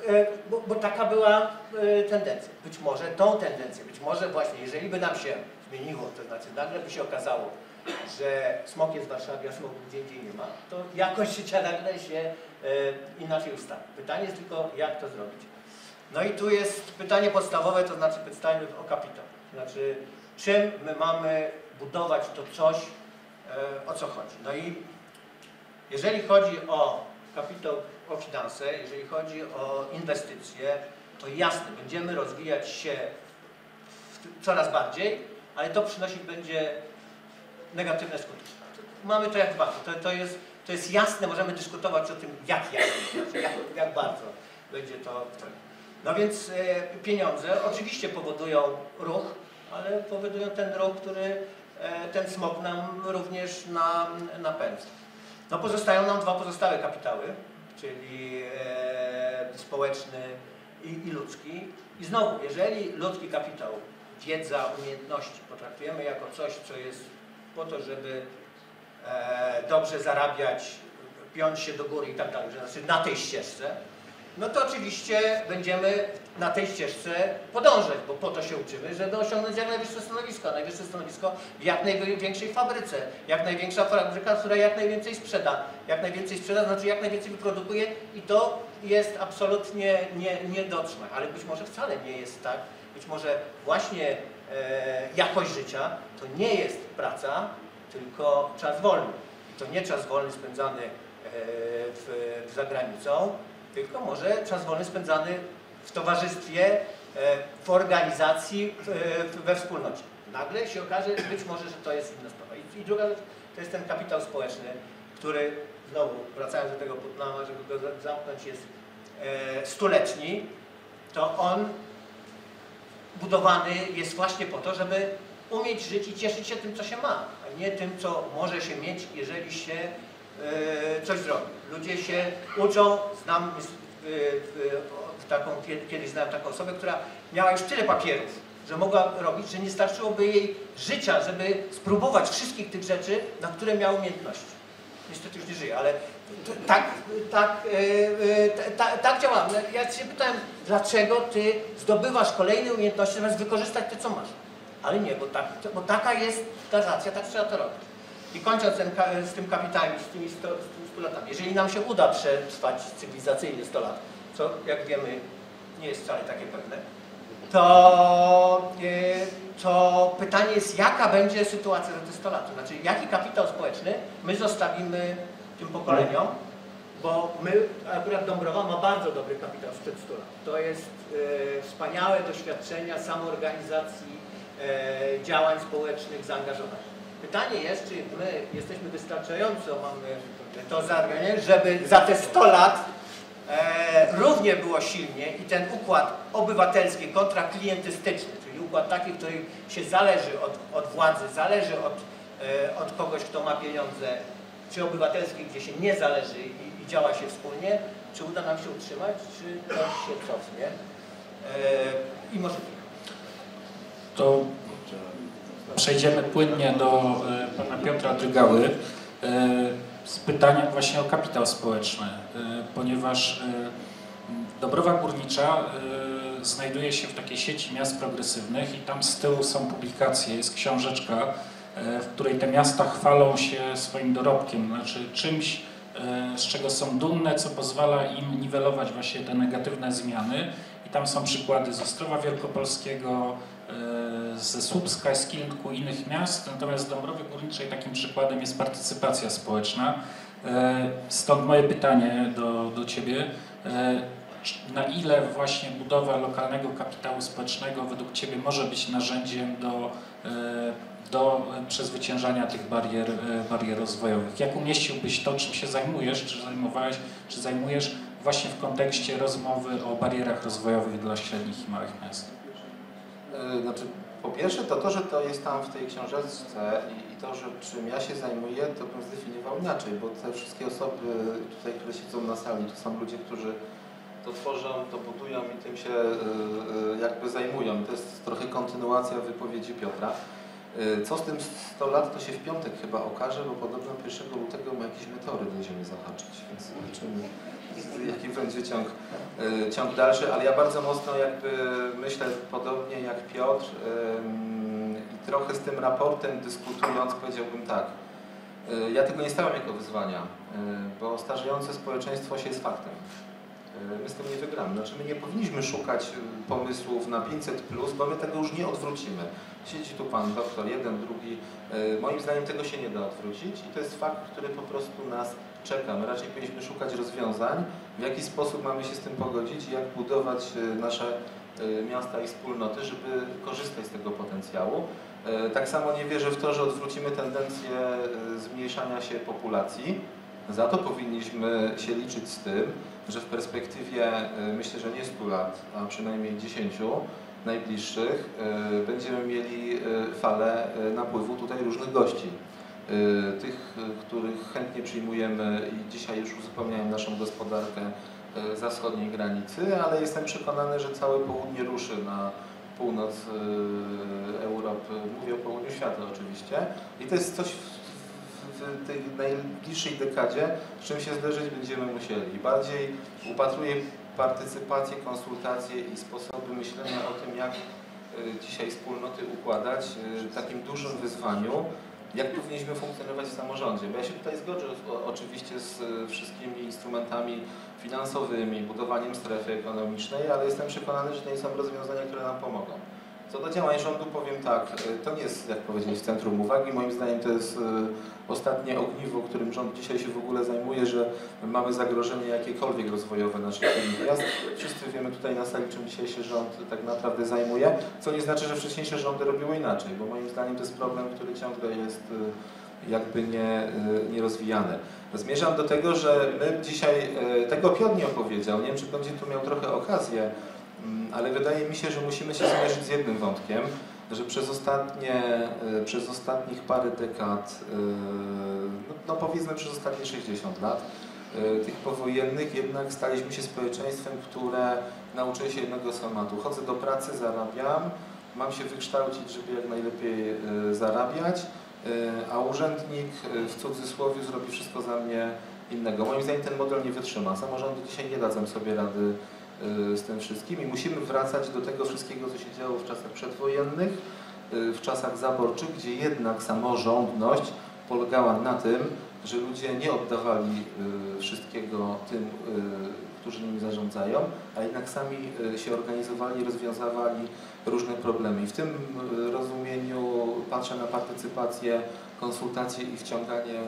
bo, bo taka była tendencja. Być może tą tendencję, być może właśnie, jeżeli by nam się zmieniło, to znaczy nagle by się okazało, że smog jest w Warszawie, a smogu gdzie indziej nie ma, to jakość życia nagle się inaczej ustawi. Pytanie jest tylko, jak to zrobić. No i tu jest pytanie podstawowe, to znaczy pytanie o kapitał. Znaczy, czym my mamy budować to coś, o co chodzi. No i jeżeli chodzi o kapitał, o finanse, jeżeli chodzi o inwestycje, to jasne, będziemy rozwijać się coraz bardziej, ale to przynosić będzie negatywne skutki. Mamy to jak w banku, to, to, jest, to jest jasne, możemy dyskutować o tym, jak jasne, znaczy jak, jak bardzo będzie to. No więc e, pieniądze oczywiście powodują ruch, ale powodują ten ruch, który e, ten smog nam również na, napędza. No pozostają nam dwa pozostałe kapitały, czyli e, społeczny i, i ludzki. I znowu, jeżeli ludzki kapitał, wiedza, umiejętności potraktujemy jako coś, co jest po to, żeby e, dobrze zarabiać, piąć się do góry i tak dalej, znaczy na tej ścieżce, no to oczywiście będziemy na tej ścieżce podążać, bo po to się uczymy, żeby osiągnąć jak najwyższe stanowisko. Najwyższe stanowisko w jak największej fabryce, jak największa fabryka, która jak najwięcej sprzeda. Jak najwięcej sprzeda, znaczy jak najwięcej wyprodukuje i to jest absolutnie nie, nie do otrzymania. Ale być może wcale nie jest tak. Być może właśnie e, jakość życia to nie jest praca, tylko czas wolny. I to nie czas wolny spędzany e, w, w zagranicą, tylko może czas wolny spędzany w towarzystwie, w organizacji, we wspólnocie. Nagle się okaże, być może, że to jest inna sprawa. I druga rzecz, to jest ten kapitał społeczny, który, znowu wracając do tego Putnama, żeby go zamknąć, jest stuletni, to on budowany jest właśnie po to, żeby umieć żyć i cieszyć się tym, co się ma, a nie tym, co może się mieć, jeżeli się coś zrobi. Ludzie się uczą, znam taką, kiedyś znałem taką osobę, która miała już tyle papierów, że mogła robić, że nie starczyłoby jej życia, żeby spróbować wszystkich tych rzeczy, na które miała umiejętności. Niestety już nie żyje, ale tak, tak, tak, tak działałem. Ja się pytałem, dlaczego ty zdobywasz kolejne umiejętności, zamiast wykorzystać te, co masz. Ale nie, bo, tak, bo taka jest ta racja, tak trzeba to robić. I kończąc ten, z tym kapitałem, z tymi sto latami, jeżeli nam się uda przetrwać cywilizacyjnie sto lat, co jak wiemy nie jest wcale takie pewne, to, to pytanie jest, jaka będzie sytuacja za te sto lat. Znaczy, jaki kapitał społeczny my zostawimy tym pokoleniom, bo my, akurat Dąbrowa ma bardzo dobry kapitał sprzed stu lat. To jest e, wspaniałe doświadczenia samoorganizacji, e, działań społecznych, zaangażowania. Pytanie jest, czy my jesteśmy wystarczająco, mamy to zaangażowanie, żeby za te sto lat e, równie było silnie i ten układ obywatelski kontra klientystyczny, czyli układ taki, w którym się zależy od, od władzy, zależy od, e, od kogoś, kto ma pieniądze, czy obywatelski, gdzie się nie zależy i, i działa się wspólnie, czy uda nam się utrzymać, czy to się cofnie. E, I może to przejdziemy płynnie do e, pana Piotra Drygały e, z pytaniem właśnie o kapitał społeczny, e, ponieważ e, Dąbrowa Górnicza e, znajduje się w takiej sieci miast progresywnych i tam z tyłu są publikacje, jest książeczka, e, w której te miasta chwalą się swoim dorobkiem, znaczy czymś, e, z czego są dumne, co pozwala im niwelować właśnie te negatywne zmiany. I tam są przykłady z Ostrowa Wielkopolskiego, ze Słupska, z kilku innych miast, natomiast w Dąbrowie Górniczej takim przykładem jest partycypacja społeczna. Stąd moje pytanie do, do Ciebie. Na ile właśnie budowa lokalnego kapitału społecznego według Ciebie może być narzędziem do, do przezwyciężania tych barier, barier rozwojowych? Jak umieściłbyś to, czym się zajmujesz, czy zajmowałeś, czy zajmujesz właśnie w kontekście rozmowy o barierach rozwojowych dla średnich i małych miast? Znaczy, po pierwsze to to, że to jest tam w tej książeczce i, i to, że czym ja się zajmuję, to bym zdefiniował inaczej, bo te wszystkie osoby tutaj, które siedzą na sali, to są ludzie, którzy to tworzą, to budują i tym się y, jakby zajmują. To jest trochę kontynuacja wypowiedzi Piotra. Y, co z tym sto lat, to się w piątek chyba okaże, bo podobno pierwszego lutego ma jakieś meteory będziemy zahaczyć, więc zobaczymy, jaki, jaki będzie ciąg, ciąg dalszy, ale ja bardzo mocno jakby myślę podobnie jak Piotr i trochę z tym raportem dyskutując powiedziałbym tak. Ja tego nie stawiam jako wyzwania, bo starzejące społeczeństwo się jest faktem. My z tym nie wygramy. Znaczy my nie powinniśmy szukać pomysłów na pięćset plus, bo my tego już nie odwrócimy. Siedzi tu pan doktor, jeden, drugi. Moim zdaniem tego się nie da odwrócić i to jest fakt, który po prostu nas czeka. My raczej powinniśmy szukać rozwiązań, w jaki sposób mamy się z tym pogodzić i jak budować nasze miasta i wspólnoty, żeby korzystać z tego potencjału. Tak samo nie wierzę w to, że odwrócimy tendencję zmniejszania się populacji. Za to powinniśmy się liczyć z tym, że w perspektywie, myślę, że nie stu lat, a przynajmniej dziesięciu najbliższych, będziemy mieli falę napływu tutaj różnych gości. Tych, których chętnie przyjmujemy i dzisiaj już uzupełniają naszą gospodarkę za wschodniej granicy, ale jestem przekonany, że całe południe ruszy na północ Europy, mówię o południu świata oczywiście. I to jest coś w tej najbliższej dekadzie, z czym się zderzyć będziemy musieli. Bardziej upatruję partycypację, konsultacje i sposoby myślenia o tym, jak dzisiaj wspólnoty układać w takim dużym wyzwaniu, jak powinniśmy funkcjonować w samorządzie. Bo ja się tutaj zgodzę oczywiście z wszystkimi instrumentami finansowymi, budowaniem strefy ekonomicznej, ale jestem przekonany, że to nie są rozwiązania, które nam pomogą. Co do działań rządu powiem tak, to nie jest, jak powiedzieć, w centrum uwagi. Moim zdaniem to jest ostatnie ogniwo, którym rząd dzisiaj się w ogóle zajmuje, że mamy zagrożenie jakiekolwiek rozwojowe naszych miast. Wszyscy wiemy tutaj na sali, czym dzisiaj się rząd tak naprawdę zajmuje, co nie znaczy, że wcześniejsze rządy robiły inaczej, bo moim zdaniem to jest problem, który ciągle jest jakby nie, nie rozwijany. Zmierzam do tego, że my dzisiaj, tego Piotr nie opowiedział, nie wiem, czy będzie tu miał trochę okazję, ale wydaje mi się, że musimy się zmierzyć z jednym wątkiem, że przez ostatnie, przez ostatnich parę dekad, no, no powiedzmy przez ostatnie sześćdziesiąt lat, tych powojennych jednak staliśmy się społeczeństwem, które nauczyło się jednego schematu. Chodzę do pracy, zarabiam, mam się wykształcić, żeby jak najlepiej zarabiać, a urzędnik w cudzysłowie zrobi wszystko za mnie innego. Moim zdaniem ten model nie wytrzyma. Samorządy dzisiaj nie dadzą sobie rady z tym wszystkim i musimy wracać do tego wszystkiego, co się działo w czasach przedwojennych, w czasach zaborczych, gdzie jednak samorządność polegała na tym, że ludzie nie oddawali wszystkiego tym, którzy nimi zarządzają, a jednak sami się organizowali, rozwiązywali różne problemy. I w tym rozumieniu patrzę na partycypację, konsultacje i wciąganie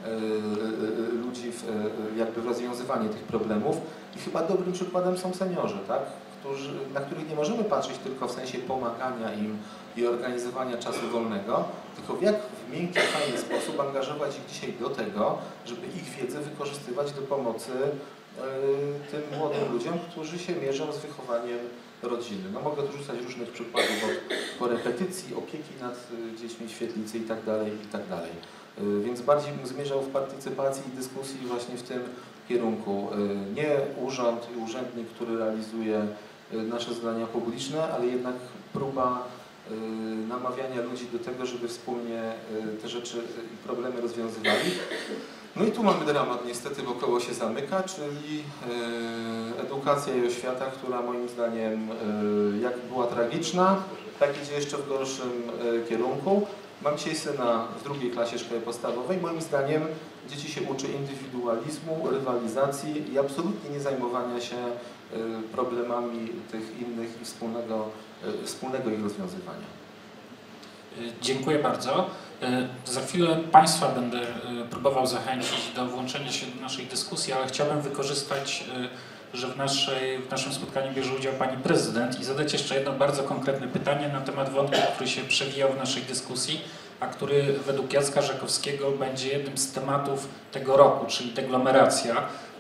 ludzi w, jakby w rozwiązywanie tych problemów. I chyba dobrym przykładem są seniorzy, tak? Którzy, na których nie możemy patrzeć tylko w sensie pomagania im i organizowania czasu wolnego, tylko w jak w miękki, fajny sposób angażować ich dzisiaj do tego, żeby ich wiedzę wykorzystywać do pomocy y, tym młodym ludziom, którzy się mierzą z wychowaniem rodziny. No mogę tu rzucać różnych przykładów od korepetycji, opieki nad y, dziećmi, świetlicy i tak dalej, i tak dalej. Y, więc bardziej bym zmierzał w partycypacji i dyskusji właśnie w tym kierunku. Y, nie urząd i urzędnik, który realizuje y, nasze zadania publiczne, ale jednak próba y, namawiania ludzi do tego, żeby wspólnie y, te rzeczy i problemy rozwiązywali. No i tu mamy dramat niestety, bo koło się zamyka, czyli y, edukacja i oświata, która moim zdaniem y, jak była tragiczna, tak idzie jeszcze w gorszym y, kierunku. Mam dzisiaj syna w drugiej klasie szkoły podstawowej. Moim zdaniem dzieci się uczy indywidualizmu, rywalizacji i absolutnie nie zajmowania się y, problemami tych innych i wspólnego, y, wspólnego ich rozwiązywania. Dziękuję bardzo. Za chwilę Państwa będę próbował zachęcić do włączenia się do naszej dyskusji, ale chciałbym wykorzystać, że w, naszej, w naszym spotkaniu bierze udział Pani Prezydent i zadać jeszcze jedno bardzo konkretne pytanie na temat wątku, który się przewijał w naszej dyskusji, a który według Jacka Żakowskiego będzie jednym z tematów tego roku, czyli deglomeracja,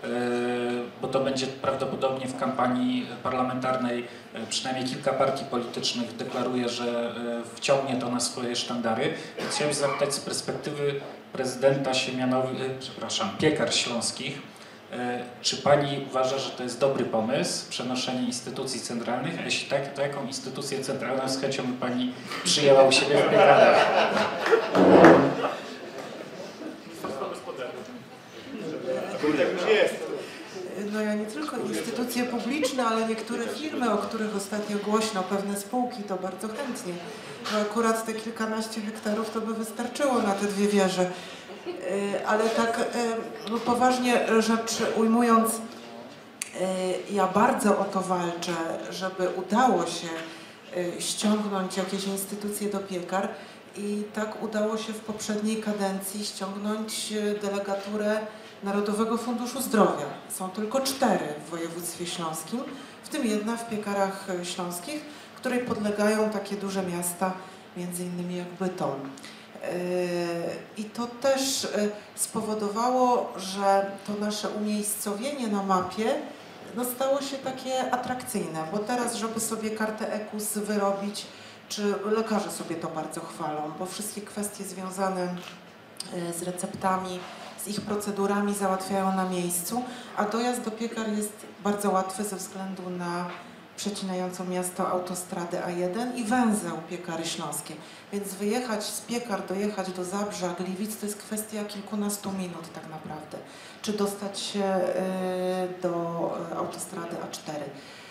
bo to będzie prawdopodobnie w kampanii parlamentarnej przynajmniej kilka partii politycznych deklaruje, że wciągnie to na swoje sztandary. Więc chciałem zapytać z perspektywy prezydenta Siemianowi, przepraszam, Piekar Śląskich, czy Pani uważa, że to jest dobry pomysł, przenoszenie instytucji centralnych? A jeśli tak, to jaką instytucję centralną z chęcią by Pani przyjęła u siebie w Piekarach? No ja nie tylko instytucje publiczne, ale niektóre firmy, o których ostatnio głośno, pewne spółki, to bardzo chętnie. Bo akurat te kilkanaście hektarów to by wystarczyło na te dwie wieże. Ale tak no, poważnie rzecz ujmując, ja bardzo o to walczę, żeby udało się ściągnąć jakieś instytucje do piekar i tak udało się w poprzedniej kadencji ściągnąć delegaturę Narodowego Funduszu Zdrowia. Są tylko cztery w województwie śląskim, w tym jedna w Piekarach Śląskich, której podlegają takie duże miasta, między innymi jak Bytom. I to też spowodowało, że to nasze umiejscowienie na mapie no, stało się takie atrakcyjne, bo teraz, żeby sobie kartę E K U S wyrobić, czy lekarze sobie to bardzo chwalą, bo wszystkie kwestie związane z receptami, z ich procedurami załatwiają na miejscu, a dojazd do piekar jest bardzo łatwy ze względu na przecinającą miasto autostradę A jeden i węzeł Piekary Śląskie. Więc wyjechać z Piekar, dojechać do Zabrza, Gliwic to jest kwestia kilkunastu minut tak naprawdę. Czy dostać się do autostrady A cztery.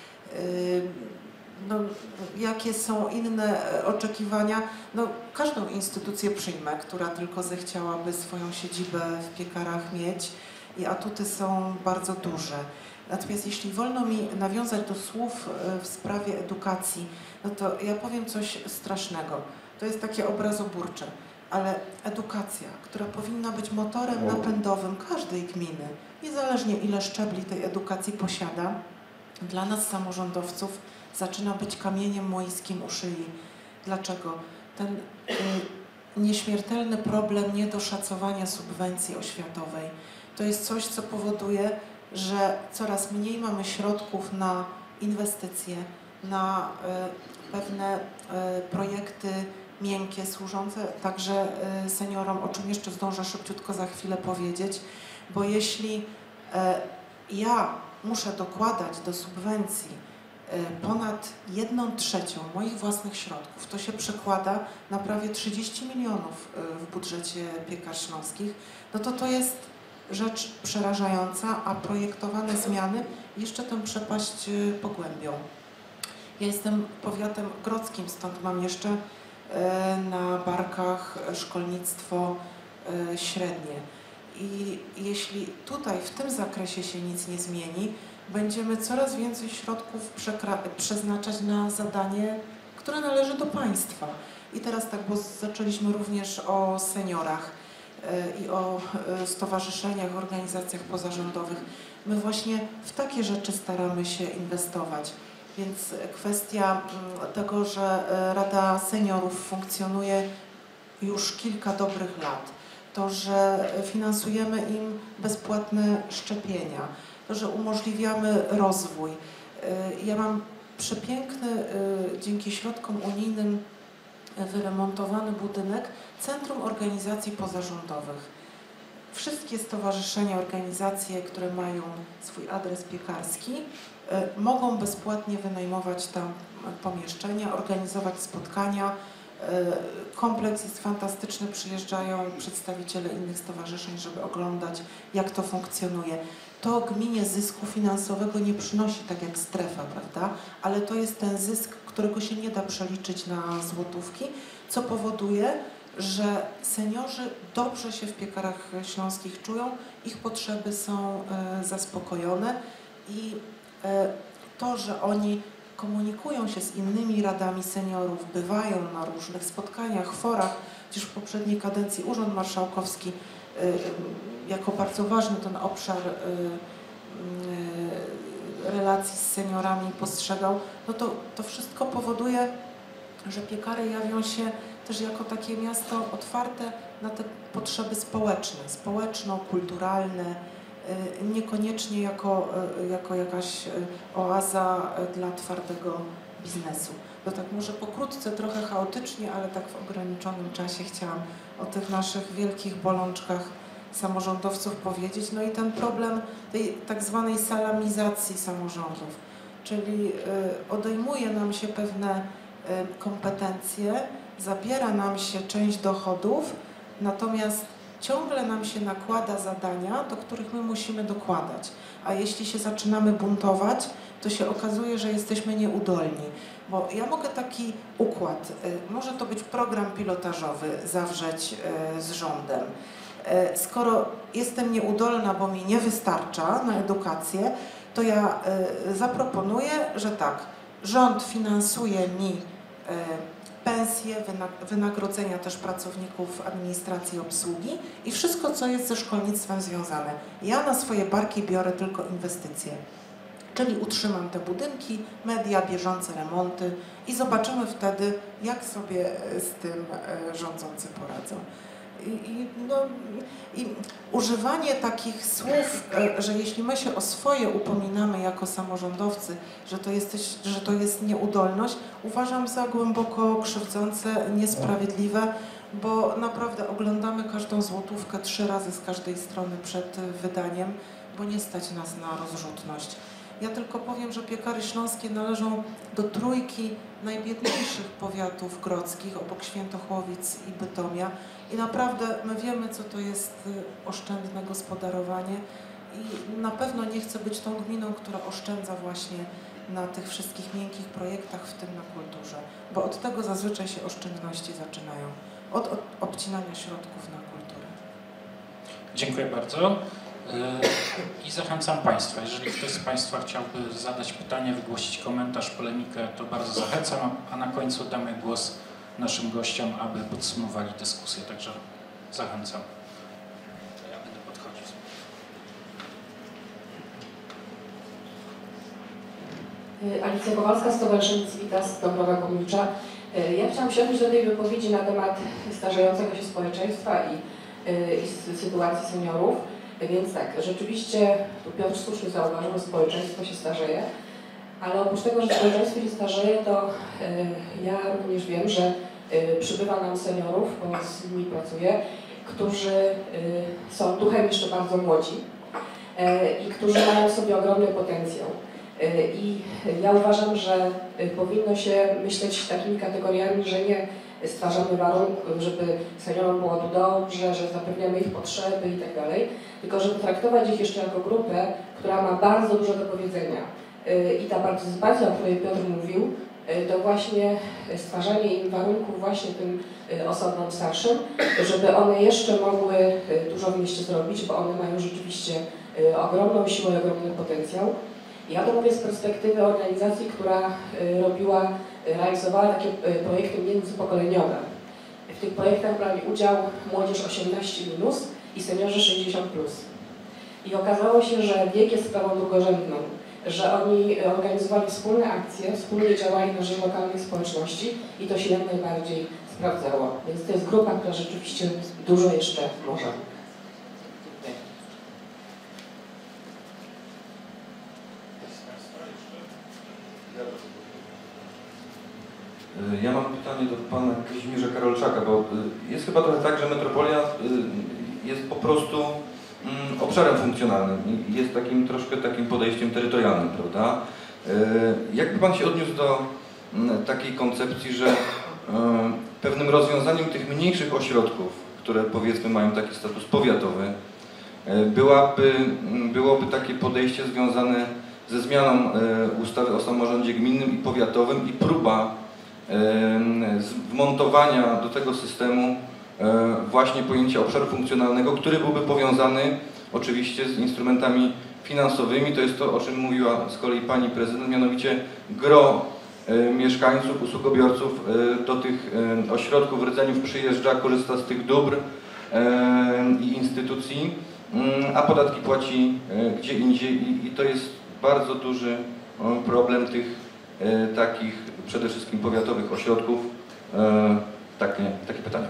No, jakie są inne oczekiwania? No, każdą instytucję przyjmę, która tylko zechciałaby swoją siedzibę w Piekarach mieć i atuty są bardzo duże. Natomiast jeśli wolno mi nawiązać do słów w sprawie edukacji, no to ja powiem coś strasznego. To jest takie obrazoburcze, ale edukacja, która powinna być motorem napędowym każdej gminy, niezależnie ile szczebli tej edukacji posiada, dla nas samorządowców zaczyna być kamieniem młyńskim u szyi. Dlaczego? Ten y, nieśmiertelny problem niedoszacowania subwencji oświatowej to jest coś, co powoduje, że coraz mniej mamy środków na inwestycje, na y, pewne y, projekty miękkie, służące także y, seniorom, o czym jeszcze zdążę szybciutko za chwilę powiedzieć, bo jeśli y, ja muszę dokładać do subwencji ponad jedną trzecią moich własnych środków, to się przekłada na prawie trzydzieści milionów w budżecie Piekar Śląskich, no to to jest rzecz przerażająca, a projektowane zmiany jeszcze tę przepaść pogłębią. Ja jestem powiatem grodzkim, stąd mam jeszcze na barkach szkolnictwo średnie. I jeśli tutaj w tym zakresie się nic nie zmieni, będziemy coraz więcej środków przeznaczać na zadanie, które należy do państwa. I teraz tak, bo zaczęliśmy również o seniorach i o stowarzyszeniach, organizacjach pozarządowych. My właśnie w takie rzeczy staramy się inwestować. Więc kwestia tego, że Rada Seniorów funkcjonuje już kilka dobrych lat, to, że finansujemy im bezpłatne szczepienia, to, że umożliwiamy rozwój. Ja mam przepiękny, dzięki środkom unijnym wyremontowany budynek Centrum Organizacji Pozarządowych. Wszystkie stowarzyszenia, organizacje, które mają swój adres piekarski, mogą bezpłatnie wynajmować tam pomieszczenia, organizować spotkania. Kompleks jest fantastyczny, przyjeżdżają przedstawiciele innych stowarzyszeń, żeby oglądać, jak to funkcjonuje. To gminie zysku finansowego nie przynosi, tak jak strefa, prawda? Ale to jest ten zysk, którego się nie da przeliczyć na złotówki, co powoduje, że seniorzy dobrze się w Piekarach Śląskich czują, ich potrzeby są e, zaspokojone i e, to, że oni komunikują się z innymi radami seniorów, bywają na różnych spotkaniach, forach, przecież w poprzedniej kadencji Urząd Marszałkowski y, jako bardzo ważny ten obszar y, y, relacji z seniorami postrzegał, no to, to wszystko powoduje, że Piekary jawią się też jako takie miasto otwarte na te potrzeby społeczne, społeczno-kulturalne, niekoniecznie jako, jako jakaś oaza dla twardego biznesu. To tak może pokrótce, trochę chaotycznie, ale tak w ograniczonym czasie chciałam o tych naszych wielkich bolączkach samorządowców powiedzieć. No i ten problem tej tak zwanej salamizacji samorządów, czyli odejmuje nam się pewne kompetencje, zabiera nam się część dochodów, natomiast ciągle nam się nakłada zadania, do których my musimy dokładać. A jeśli się zaczynamy buntować, to się okazuje, że jesteśmy nieudolni. Bo ja mogę taki układ, może to być program pilotażowy, zawrzeć z rządem. Skoro jestem nieudolna, bo mi nie wystarcza na edukację, to ja zaproponuję, że tak, rząd finansuje mi pensje, wynagrodzenia też pracowników administracji i obsługi i wszystko, co jest ze szkolnictwem związane. Ja na swoje barki biorę tylko inwestycje, czyli utrzymam te budynki, media, bieżące remonty i zobaczymy wtedy, jak sobie z tym rządzący poradzą. I, i, no, i używanie takich słów, że jeśli my się o swoje upominamy jako samorządowcy, że to, jesteś, że to jest nieudolność, uważam za głęboko krzywdzące, niesprawiedliwe, bo naprawdę oglądamy każdą złotówkę trzy razy z każdej strony przed wydaniem, bo nie stać nas na rozrzutność. Ja tylko powiem, że Piekary Śląskie należą do trójki najbiedniejszych powiatów grodzkich obok Świętochłowic i Bytomia i naprawdę my wiemy, co to jest oszczędne gospodarowanie i na pewno nie chcę być tą gminą, która oszczędza właśnie na tych wszystkich miękkich projektach, w tym na kulturze, bo od tego zazwyczaj się oszczędności zaczynają, od, od obcinania środków na kulturę. Dziękuję bardzo. I zachęcam Państwa, jeżeli ktoś z Państwa chciałby zadać pytanie, wygłosić komentarz, polemikę, to bardzo zachęcam, a na końcu damy głos naszym gościom, aby podsumowali dyskusję, także zachęcam. Ja będę podchodził. Alicja Kowalska, Stowarzyszenie Civitas Dąbrowa Górnicza. Ja chciałam się odnieść do tej wypowiedzi na temat starzejącego się społeczeństwa i, i sytuacji seniorów. Więc tak, rzeczywiście, tu Piotr słusznie zauważył, że społeczeństwo się starzeje, ale oprócz tego, że społeczeństwo się starzeje, to y, ja również wiem, że y, przybywa nam seniorów, bo z nimi pracuję, którzy y, są duchem jeszcze bardzo młodzi y, i którzy mają w sobie ogromny potencjał. Y, I ja uważam, że y, powinno się myśleć takimi kategoriami, że nie stwarzamy warunków, żeby seniorom było dobrze, że zapewniamy ich potrzeby i tak dalej, tylko żeby traktować ich jeszcze jako grupę, która ma bardzo dużo do powiedzenia. I ta partycypacja, o której Piotr mówił, to właśnie stwarzanie im warunków właśnie tym osobom starszym, żeby one jeszcze mogły dużo w mieście zrobić, bo one mają rzeczywiście ogromną siłę, ogromny potencjał. Ja to mówię z perspektywy organizacji, która robiła, realizowała takie projekty międzypokoleniowe. W tych projektach brali udział młodzież osiemnaście minus i seniorzy sześćdziesiąt plus. I okazało się, że wiek jest sprawą drugorzędną, że oni organizowali wspólne akcje, wspólnie działali na rzecz lokalnych społeczności i to się jak najbardziej sprawdzało. Więc to jest grupa, która rzeczywiście dużo jeszcze może. Ja mam pytanie do pana Kazimierza Karolczaka, bo jest chyba trochę tak, że metropolia jest po prostu obszarem funkcjonalnym i jest takim troszkę takim podejściem terytorialnym, prawda? Jakby pan się odniósł do takiej koncepcji, że pewnym rozwiązaniem tych mniejszych ośrodków, które powiedzmy mają taki status powiatowy, byłaby, byłoby takie podejście związane ze zmianą ustawy o samorządzie gminnym i powiatowym i próba wmontowania do tego systemu właśnie pojęcia obszaru funkcjonalnego, który byłby powiązany oczywiście z instrumentami finansowymi. To jest to, o czym mówiła z kolei pani prezydent, mianowicie gro mieszkańców, usługobiorców do tych ośrodków, rdzeniów przyjeżdża, korzysta z tych dóbr i instytucji, a podatki płaci gdzie indziej i to jest bardzo duży problem tych takich przede wszystkim powiatowych ośrodków. Takie, takie pytania.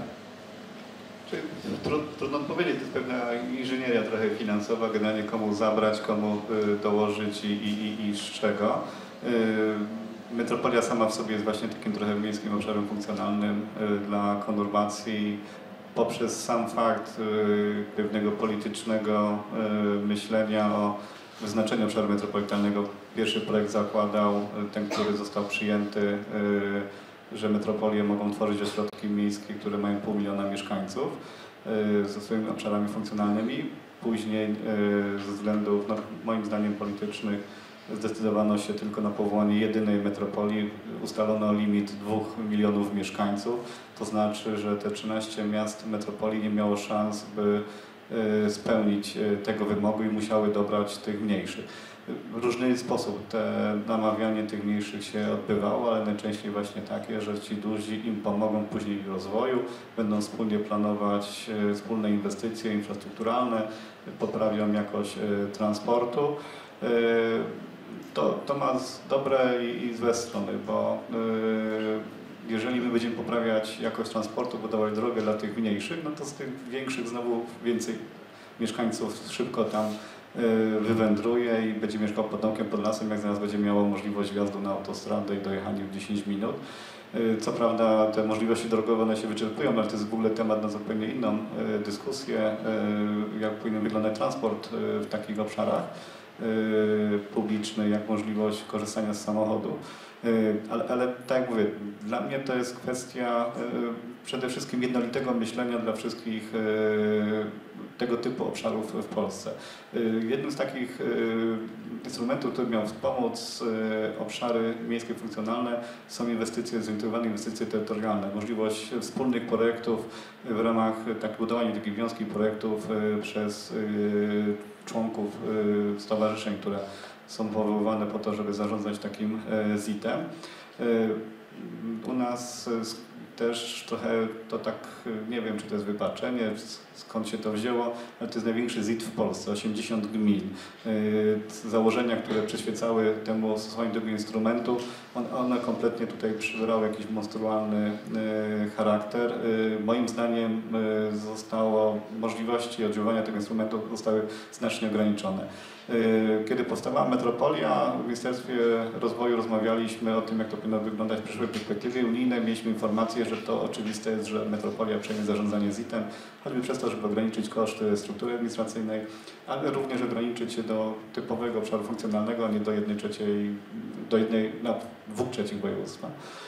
Trudno powiedzieć, to jest pewna inżynieria trochę finansowa, generalnie komu zabrać, komu dołożyć i, i, i z czego. Metropolia sama w sobie jest właśnie takim trochę miejskim obszarem funkcjonalnym dla konurbacji poprzez sam fakt pewnego politycznego myślenia o wyznaczeniu obszaru metropolitalnego. Pierwszy projekt zakładał, ten, który został przyjęty, że metropolie mogą tworzyć ośrodki miejskie, które mają pół miliona mieszkańców. ze swoimi obszarami funkcjonalnymi. Później ze względów, no, moim zdaniem, politycznych zdecydowano się tylko na powołanie jedynej metropolii. Ustalono limit dwóch milionów mieszkańców. To znaczy, że te trzynaście miast metropolii nie miało szans, by spełnić tego wymogu i musiały dobrać tych mniejszych. W różny sposób te namawianie tych mniejszych się odbywało, ale najczęściej właśnie takie, że ci duzi im pomogą później w rozwoju, będą wspólnie planować wspólne inwestycje infrastrukturalne, poprawią jakość transportu. To, to ma dobre i, i złe strony, bo jeżeli my będziemy poprawiać jakość transportu, budować drogę dla tych mniejszych, no to z tych większych znowu więcej mieszkańców szybko tam wywędruje i będzie mieszkał pod domkiem, pod lasem, jak zaraz będzie miało możliwość wjazdu na autostradę i dojechania w dziesięć minut. Co prawda te możliwości drogowe one się wyczerpują, ale to jest w ogóle temat na zupełnie inną dyskusję, jak powinien wyglądać transport w takich obszarach publiczny, jak możliwość korzystania z samochodu. Ale, ale tak jak mówię, dla mnie to jest kwestia przede wszystkim jednolitego myślenia dla wszystkich tego typu obszarów w Polsce. Jednym z takich instrumentów, który miał wspomóc obszary miejskie funkcjonalne, są inwestycje, zintegrowane inwestycje terytorialne, możliwość wspólnych projektów w ramach tak, budowania takich wiązkich projektów przez członków stowarzyszeń, które są powoływane po to, żeby zarządzać takim zitem. U nas też trochę to tak, nie wiem, czy to jest wypaczenie, skąd się to wzięło, ale to jest największy zit w Polsce, osiemdziesiąt gmin. Założenia, które przyświecały temu stosowaniu tego instrumentu, one kompletnie tutaj przybrały jakiś monstrualny charakter. Moim zdaniem zostało, możliwości oddziaływania tego instrumentu zostały znacznie ograniczone. Kiedy powstawała metropolia, w Ministerstwie Rozwoju rozmawialiśmy o tym, jak to powinno wyglądać w przyszłej perspektywie unijnej. Mieliśmy informację, że to oczywiste jest, że metropolia przejmie zarządzanie zitem, choćby przez to, żeby ograniczyć koszty struktury administracyjnej, ale również ograniczyć się do typowego obszaru funkcjonalnego, a nie do jednej trzeciej, do jednej, na dwóch trzecich województwa.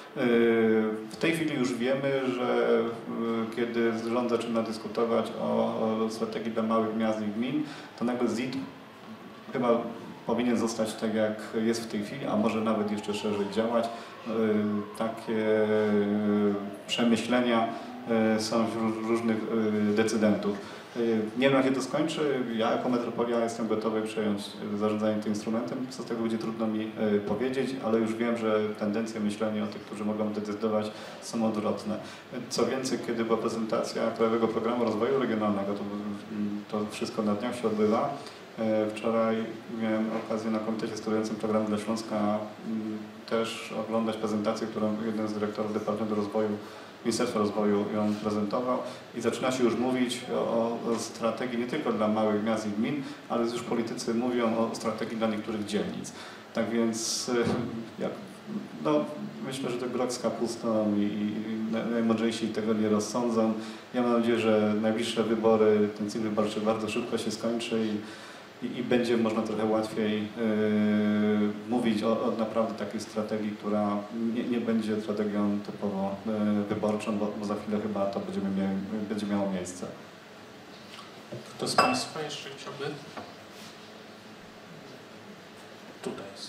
W tej chwili już wiemy, że kiedy rząd zaczyna dyskutować o strategii dla małych miast i gmin, to nagle zit chyba powinien zostać tak, jak jest w tej chwili, a może nawet jeszcze szerzej działać. Takie przemyślenia są wśród różnych decydentów. Nie wiem, jak się to skończy. Ja jako metropolia jestem gotowy przejąć zarządzanie tym instrumentem. Co z tego będzie, trudno mi powiedzieć, ale już wiem, że tendencje myślenia o tych, którzy mogą decydować, są odwrotne. Co więcej, kiedy była prezentacja Krajowego Programu Rozwoju Regionalnego, to, to wszystko na dniach się odbywa. Wczoraj miałem okazję na Komitecie Sterującym Programu dla Śląska też oglądać prezentację, którą jeden z dyrektorów Departamentu Rozwoju, Ministerstwa Rozwoju ją prezentował i zaczyna się już mówić o, o strategii nie tylko dla małych miast i gmin, ale już politycy mówią o strategii dla niektórych dzielnic. Tak więc jak, no, myślę, że to grok z kapustą i, i najmądrzejsi tego nie rozsądzą. Ja mam nadzieję, że najbliższe wybory, ten cykl wyborczy bardzo szybko się skończy i I, i będzie można trochę łatwiej yy, mówić o, o naprawdę takiej strategii, która nie, nie będzie strategią typowo yy, wyborczą, bo, bo za chwilę chyba to będziemy mieli, będzie miało miejsce. Kto z Państwa jeszcze chciałby? Tutaj jest.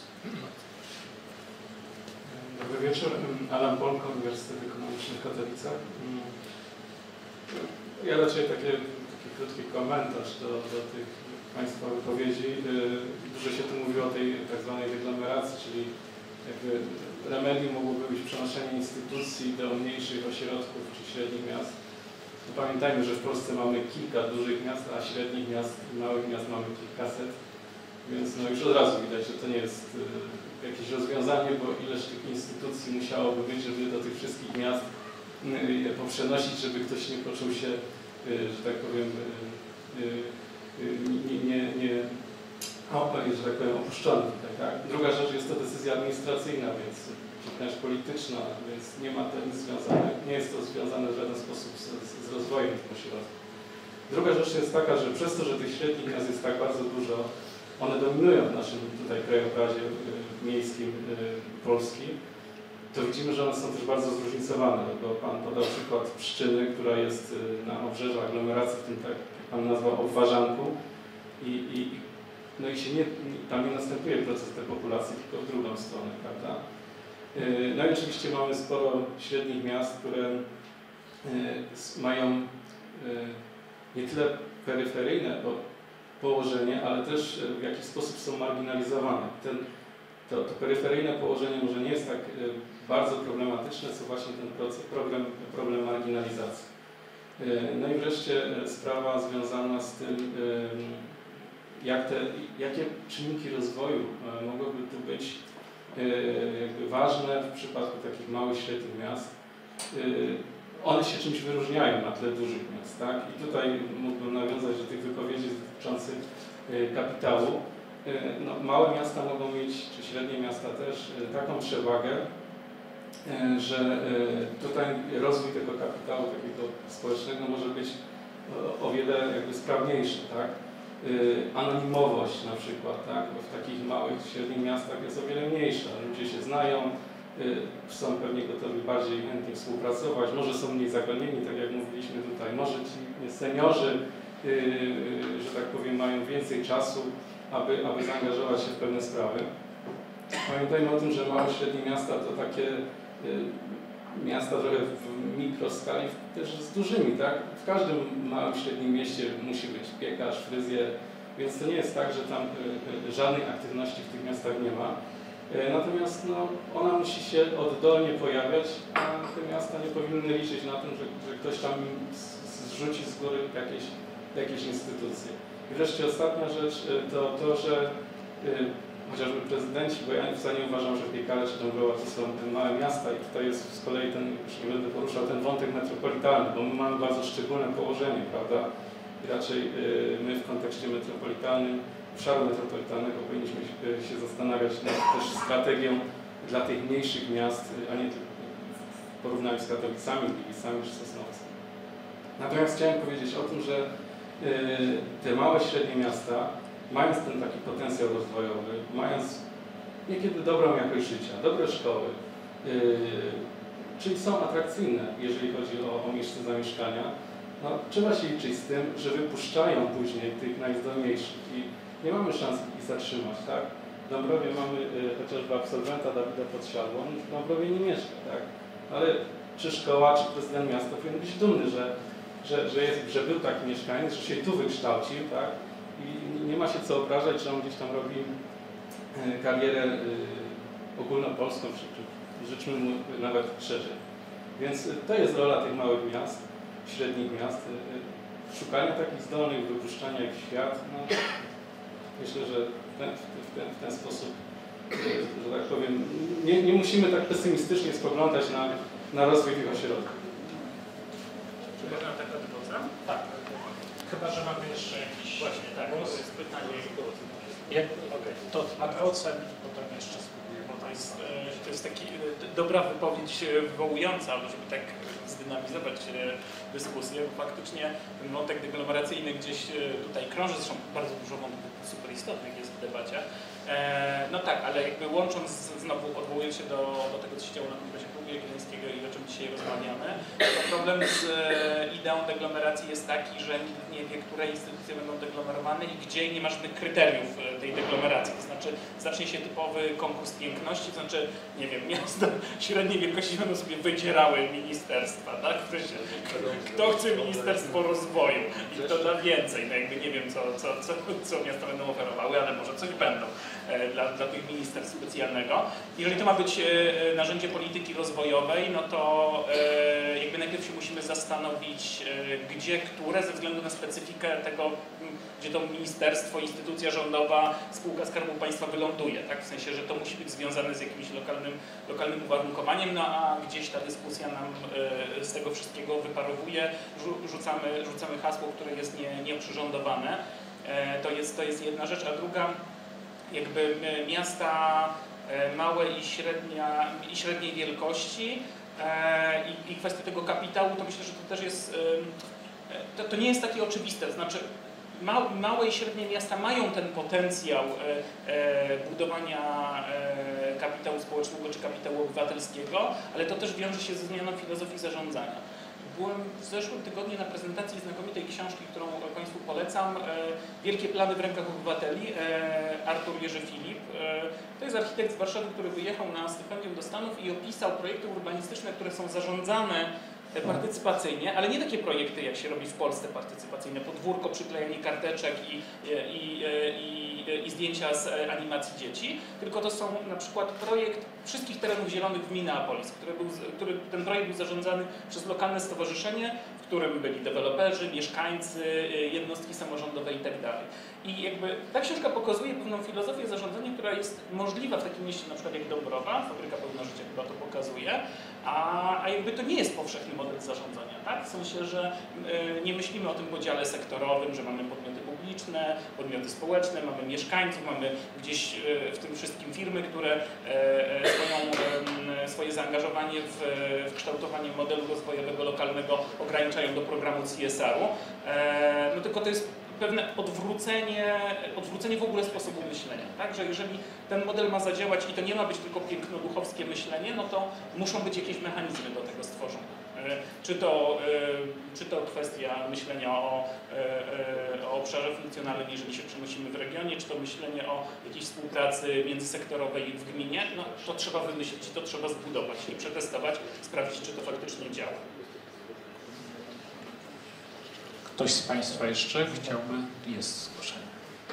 Dobry wieczór. Alan Polko, Uniwersytet Ekonomiczny w Katowicach. Ja raczej takie, taki krótki komentarz do, do tych Państwa wypowiedzi. Dużo się tu mówi o tej tak zwanej deglomeracji, czyli jakby remedium mogłoby być przenoszenie instytucji do mniejszych ośrodków czy średnich miast. No pamiętajmy, że w Polsce mamy kilka dużych miast, a średnich miast, małych miast mamy kilkaset, więc no już od razu widać, że to nie jest jakieś rozwiązanie, bo ileż tych instytucji musiałoby być, żeby do tych wszystkich miast je poprzenosić, żeby ktoś nie poczuł się, że tak powiem, nie, nie, nie że tak powiem, opuszczony. Tak, tak? Druga rzecz jest to decyzja administracyjna, więc wręcz polityczna, więc nie ma to nic związane, nie jest to związane w żaden sposób z, z rozwojem tych ośrodków. Druga rzecz jest taka, że przez to, że tych średnich miast jest tak bardzo dużo, one dominują w naszym tutaj krajobrazie miejskim Polski, to widzimy, że one są też bardzo zróżnicowane, bo Pan podał przykład Pszczyny, która jest na obrzeżu aglomeracji, w tym tak jak Pan nazwał obwarzanku i, i, no i się nie, tam nie następuje proces depopulacji, tylko w drugą stronę, prawda? No i oczywiście mamy sporo średnich miast, które mają nie tyle peryferyjne położenie, ale też w jakiś sposób są marginalizowane. Ten, to, to peryferyjne położenie może nie jest tak bardzo problematyczne, co właśnie ten proces, problem, problem marginalizacji. No i wreszcie sprawa związana z tym, jak te, jakie czynniki rozwoju mogłyby tu być jakby ważne w przypadku takich małych, średnich miast. One się czymś wyróżniają na tle dużych miast, tak? I tutaj mógłbym nawiązać do tych wypowiedzi dotyczących kapitału. No, małe miasta mogą mieć, czy średnie miasta też, taką przewagę, że tutaj rozwój tego kapitału takiego społecznego może być o wiele jakby sprawniejszy, tak? Anonimowość na przykład, tak? Bo w takich małych, średnich miastach jest o wiele mniejsza. Ludzie się znają, są pewnie gotowi bardziej chętnie współpracować, może są mniej zagonieni, tak jak mówiliśmy tutaj, może ci seniorzy, że tak powiem, mają więcej czasu, aby, aby zaangażować się w pewne sprawy. Pamiętajmy o tym, że małe, średnie miasta to takie miasta trochę w mikroskali też z dużymi, tak? W każdym małym, średnim mieście musi być piekarz, fryzjer, więc to nie jest tak, że tam żadnej aktywności w tych miastach nie ma. Natomiast no, ona musi się oddolnie pojawiać, a te miasta nie powinny liczyć na tym, że, że ktoś tam zrzuci z góry jakieś, jakieś instytucje. I wreszcie ostatnia rzecz to to, że chociażby prezydenci, bo ja wcale nie uważam, że Piekale czy Dąbrowa to są małe miasta i tutaj jest z kolei ten, już nie będę poruszał, ten wątek metropolitalny, bo my mamy bardzo szczególne położenie, prawda? I raczej my w kontekście metropolitalnym, obszaru metropolitalnego powinniśmy się zastanawiać nad też strategią dla tych mniejszych miast, a nie w porównaniu z Katowicami, Gliwicami czy Sosnowcem. Natomiast chciałem powiedzieć o tym, że te małe, średnie miasta, mając ten taki potencjał rozwojowy, mając niekiedy dobrą jakość życia, dobre szkoły, yy, czyli są atrakcyjne, jeżeli chodzi o, o miejsce zamieszkania, no, trzeba się liczyć z tym, że wypuszczają później tych najzdolniejszych i nie mamy szans ich zatrzymać, tak? W Dąbrowie mamy yy, chociażby absolwenta Dawida Podsiadło, on w Dąbrowie nie mieszka, tak? Ale czy szkoła, czy prezydent miasta powinien być dumny, że, że, że, jest, że był taki mieszkaniec, że się tu wykształcił, tak? I nie ma się co obrażać, że on gdzieś tam robi karierę ogólnopolską, czy, czy życzmy mu nawet szerzej. Więc to jest rola tych małych miast, średnich miast, szukania takich zdolnych, wypuszczania ich w świat. No, myślę, że w ten, w ten, w ten sposób, że tak powiem, nie, nie musimy tak pesymistycznie spoglądać na, na rozwój tych ośrodków. Czy można tak odpowiedzieć? Tak. Chyba że mamy jeszcze jakiś właśnie tak, głos. to jest pytanie. Jak, okay. To ad vocem i potem jeszcze spróbuję. Bo to jest, to jest taki dobra wypowiedź wywołująca, żeby tak zdynamizować dyskusję, bo faktycznie ten wątek deglomeracyjny gdzieś tutaj krąży, zresztą bardzo dużo wątków super istotnych jest w debacie. No tak, ale jakby łącząc, znowu odwołując się do, do tego, co się działo na Kongresie Klubu Jagiellońskiego i o czym dzisiaj rozmawiamy, to problem z ideą deglomeracji jest taki, że nikt nie wie, które instytucje będą deglomerowane i gdzie, nie ma żadnych kryteriów tej deglomeracji. To znaczy zacznie się typowy konkurs piękności, to znaczy, nie wiem, miasta średniej wielkości będą sobie wydzierały ministerstwa, tak? Kto chce ministerstwo rozwoju i kto da więcej, no jakby nie wiem, co, co, co, co miasta będą oferowały, ale może coś będą dla, dla tych ministerstw specjalnego. Jeżeli to ma być narzędzie polityki rozwojowej, no to jakby najpierw się musimy zastanowić, gdzie, które, ze względu na specyfikę tego, gdzie to ministerstwo, instytucja rządowa, spółka Skarbu Państwa wyląduje, tak? W sensie, że to musi być związane z jakimś lokalnym, lokalnym uwarunkowaniem, no a gdzieś ta dyskusja nam z tego wszystkiego wyparowuje, rzucamy, rzucamy hasło, które jest nie, nieoprzyrządowane. To jest, to jest jedna rzecz, a druga, jakby miasta małe i, średnia, i średniej wielkości i, i kwestia tego kapitału, to myślę, że to też jest, to, to nie jest takie oczywiste, to znaczy małe i średnie miasta mają ten potencjał budowania kapitału społecznego czy kapitału obywatelskiego, ale to też wiąże się ze zmianą filozofii zarządzania. Byłem w zeszłym tygodniu na prezentacji znakomitej książki, którą Państwu polecam, Wielkie plany w rękach obywateli, Artur Jerzy Filip. To jest architekt z Warszawy, który wyjechał na stypendium do Stanów i opisał projekty urbanistyczne, które są zarządzane partycypacyjnie, ale nie takie projekty, jak się robi w Polsce partycypacyjne, podwórko, przyklejanie karteczek i, i, i, i zdjęcia z animacji dzieci, tylko to są na przykład projekt wszystkich terenów zielonych w Minneapolis, który, był, który ten projekt był zarządzany przez lokalne stowarzyszenie, w którym byli deweloperzy, mieszkańcy, jednostki samorządowe i tak dalej. I jakby ta książka pokazuje pewną filozofię zarządzania, która jest możliwa w takim mieście na przykład jak Dąbrowa, Fabryka Pełna Życia chyba to pokazuje, a, a jakby to nie jest powszechny model zarządzania, tak? W sensie, że y, nie myślimy o tym podziale sektorowym, że mamy podmioty publiczne, podmioty społeczne, mamy mieszkańców, mamy gdzieś y, w tym wszystkim firmy, które y, swoją, y, swoje zaangażowanie w, w kształtowanie modelu rozwojowego lokalnego ograniczają do programu C S R u. Y, no tylko to jest pewne odwrócenie, odwrócenie w ogóle sposobu myślenia, tak? Że jeżeli ten model ma zadziałać i to nie ma być tylko pięknoduchowskie myślenie, no to muszą być jakieś mechanizmy do tego stworzone. Czy to, czy to kwestia myślenia o, o obszarze funkcjonalnym, jeżeli się przenosimy w regionie, czy to myślenie o jakiejś współpracy międzysektorowej w gminie, no to trzeba wymyślić, to trzeba zbudować i przetestować, sprawdzić, czy to faktycznie działa. Ktoś z Państwa jeszcze chciałby? Jest zgłoszenie.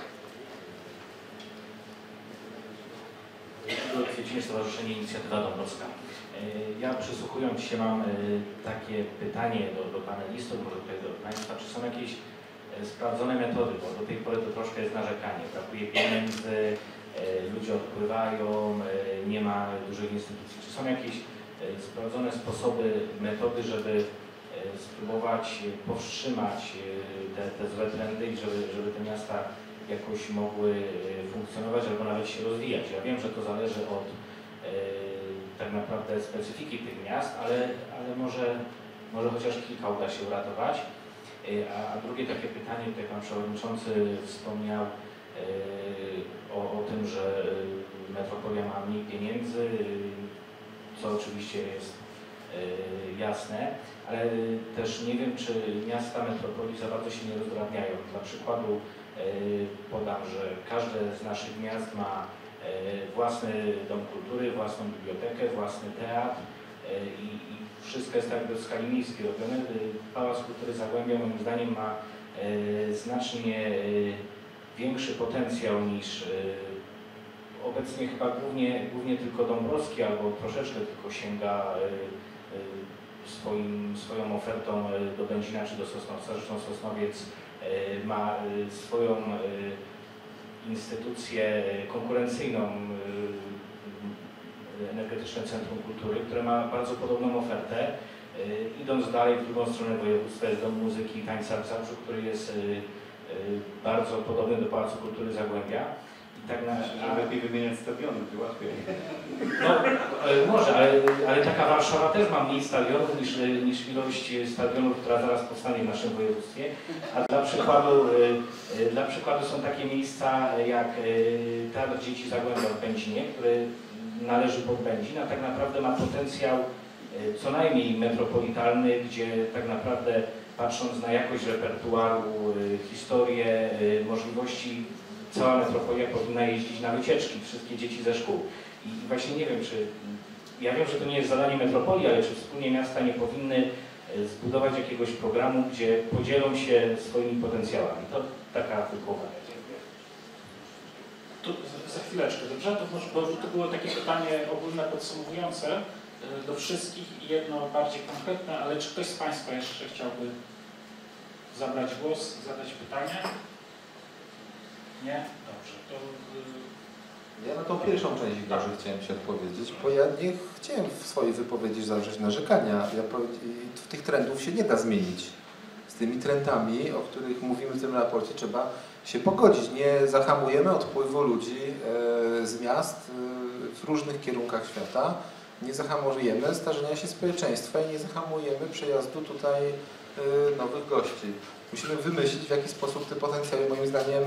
Kwiecinie Stowarzyszenie Inicjatywa Dąbrowska. Ja przysłuchując się mam takie pytanie do, do panelistów, może tutaj do Państwa, czy są jakieś sprawdzone metody, bo do tej pory to troszkę jest narzekanie, brakuje pieniędzy, ludzie odpływają, nie ma dużych instytucji. Czy są jakieś sprawdzone sposoby, metody, żeby spróbować powstrzymać te, te złe trendy i żeby, żeby te miasta jakoś mogły funkcjonować albo nawet się rozwijać. Ja wiem, że to zależy od e, tak naprawdę specyfiki tych miast, ale, ale może, może chociaż kilka uda się uratować. E, a, a drugie takie pytanie, tutaj Pan Przewodniczący wspomniał e, o, o tym, że metropolia ma mniej pieniędzy, co oczywiście jest e, jasne, ale też nie wiem, czy miasta metropolii za bardzo się nie rozdrabniają. Dla przykładu podam, że każde z naszych miast ma własny dom kultury, własną bibliotekę, własny teatr i, i wszystko jest tak w skali miejskiej robione. Pałac Kultury Zagłębia moim zdaniem ma znacznie większy potencjał niż obecnie chyba głównie, głównie tylko Dąbrowski albo troszeczkę tylko sięga swoim, swoją ofertą do Będzina czy do Sosnowca. Zresztą Sosnowiec ma swoją instytucję konkurencyjną, Energetyczne Centrum Kultury, które ma bardzo podobną ofertę. Idąc dalej w drugą stronę województwa jest Dom Muzyki i Tańca w Zabrzu, który jest bardzo podobny do Pałacu Kultury Zagłębia. I tak na, a... lepiej wymieniać stadiony, to łatwiej. No może, ale, ale taka Warszawa też ma mniej stadionów niż, niż ilość stadionów, która zaraz powstanie w naszym województwie. A dla przykładu, dla przykładu są takie miejsca jak Teatr Dzieci Zagłębia w Będzinie, który należy pod Będzin, a tak naprawdę ma potencjał co najmniej metropolitalny, gdzie tak naprawdę patrząc na jakość repertuaru, historię, możliwości, cała metropolia powinna jeździć na wycieczki, wszystkie dzieci ze szkół. I właśnie nie wiem, czy, ja wiem, że to nie jest zadanie metropolii, ale czy wspólnie miasta nie powinny zbudować jakiegoś programu, gdzie podzielą się swoimi potencjałami. To taka tylko uwaga. Tu za chwileczkę, dobrze? To, może, bo to było takie pytanie ogólne, podsumowujące do wszystkich i jedno bardziej konkretne, ale czy ktoś z Państwa jeszcze chciałby zabrać głos, zadać pytanie? Nie? Dobrze, to... Ja na tą pierwszą część Igorze chciałem się odpowiedzieć, bo ja nie chciałem w swojej wypowiedzi zawrzeć narzekania. Ja tych trendów się nie da zmienić. Z tymi trendami, o których mówimy w tym raporcie, trzeba się pogodzić. Nie zahamujemy odpływu ludzi z miast w różnych kierunkach świata. Nie zahamujemy starzenia się społeczeństwa i nie zahamujemy przejazdu tutaj nowych gości. Musimy wymyślić, w jaki sposób te potencjały, moim zdaniem,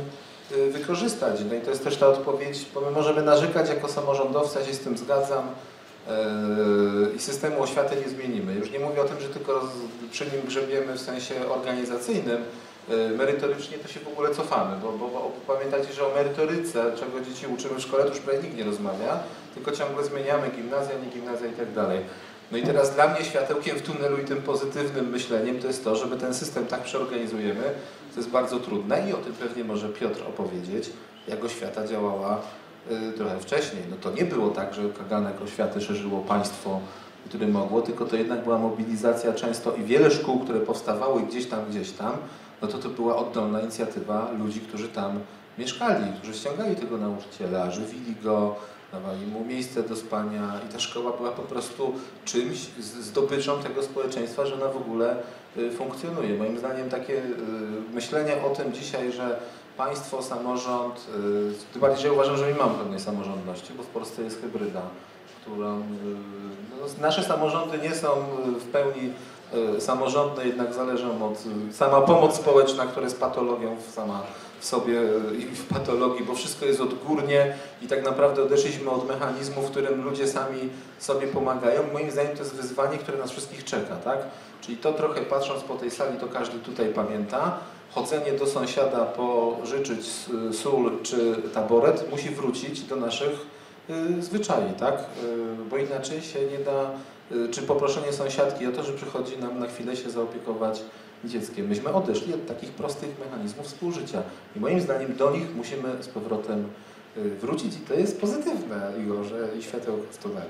wykorzystać. No i to jest też ta odpowiedź, bo my możemy narzekać jako samorządowcy, ja się z tym zgadzam, i systemu oświaty nie zmienimy. Już nie mówię o tym, że tylko przy nim grzebiemy w sensie organizacyjnym, merytorycznie to się w ogóle cofamy, bo, bo, bo pamiętajcie, że o merytoryce, czego dzieci uczymy w szkole, to już prawie nikt nie rozmawia, tylko ciągle zmieniamy gimnazja, nie gimnazja i tak dalej. No i teraz dla mnie światełkiem w tunelu i tym pozytywnym myśleniem to jest to, że my ten system tak przeorganizujemy, to jest bardzo trudne i o tym pewnie może Piotr opowiedzieć, jak oświata działała y, trochę wcześniej. No to nie było tak, że kaganek oświaty szerzyło państwo, które mogło, tylko to jednak była mobilizacja często i wiele szkół, które powstawały gdzieś tam, gdzieś tam, no to to była oddolna inicjatywa ludzi, którzy tam mieszkali, którzy ściągali tego nauczyciela, żywili go, dawali mu miejsce do spania i ta szkoła była po prostu czymś, zdobyczą tego społeczeństwa, że ona w ogóle funkcjonuje. Moim zdaniem takie myślenie o tym dzisiaj, że państwo, samorząd, tym bardziej, że uważam, że nie mamy pewnej samorządności, bo w Polsce jest hybryda, którą no, nasze samorządy nie są w pełni samorządne, jednak zależą od sama pomoc społeczna, która jest patologią sama w sobie i w patologii, bo wszystko jest odgórnie i tak naprawdę odeszliśmy od mechanizmu, w którym ludzie sami sobie pomagają. Moim zdaniem to jest wyzwanie, które nas wszystkich czeka, tak? Czyli to trochę patrząc po tej sali, to każdy tutaj pamięta, chodzenie do sąsiada pożyczyć sól czy taboret musi wrócić do naszych y, zwyczai, tak? Y, bo inaczej się nie da, y, czy poproszenie sąsiadki o to, że przychodzi nam na chwilę się zaopiekować dzieckiem. Myśmy odeszli od takich prostych mechanizmów współżycia i moim zdaniem do nich musimy z powrotem wrócić i to jest pozytywne, Igorze, i światełko w tunelu.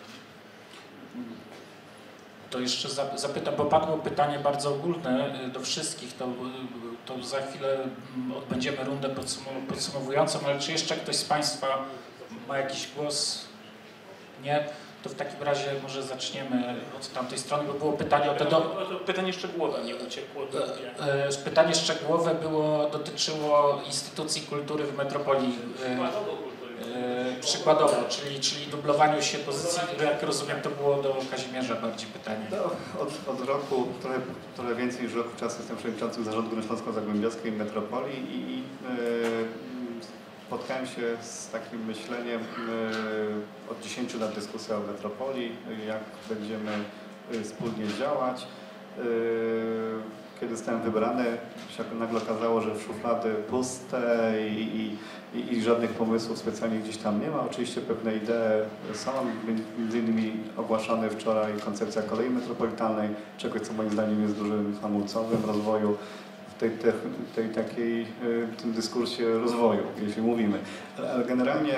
To jeszcze zapytam, bo padło pytanie bardzo ogólne do wszystkich, to, to za chwilę odbędziemy rundę podsumowującą, ale czy jeszcze ktoś z Państwa ma jakiś głos? Nie? To w takim razie może zaczniemy od tamtej strony, bo było pytanie o te... Do... Pytanie szczegółowe, nie uciekło. Pytanie szczegółowe było, dotyczyło instytucji kultury w metropolii. Przykładowo, czyli, czyli dublowaniu się pozycji, jak rozumiem, to było do Kazimierza bardziej pytanie. No, od, od roku, trochę, trochę więcej niż roku czasu jestem przewodniczącym Zarządu Górnośląsko-Zagłębiowskiej Metropolii i, i yy, spotkałem się z takim myśleniem yy, od dziesięciu lat dyskusja o metropolii, jak będziemy yy, wspólnie działać. Yy, Kiedy zostałem wybrany, się nagle okazało, że szuflady puste i, i, i żadnych pomysłów specjalnie gdzieś tam nie ma. Oczywiście pewne idee są, między innymi ogłaszane wczoraj koncepcja kolei metropolitalnej, czegoś, co moim zdaniem jest dużym hamulcowym rozwoju w tej, tej, tej takiej, tym dyskursie rozwoju, jeśli mówimy. Ale generalnie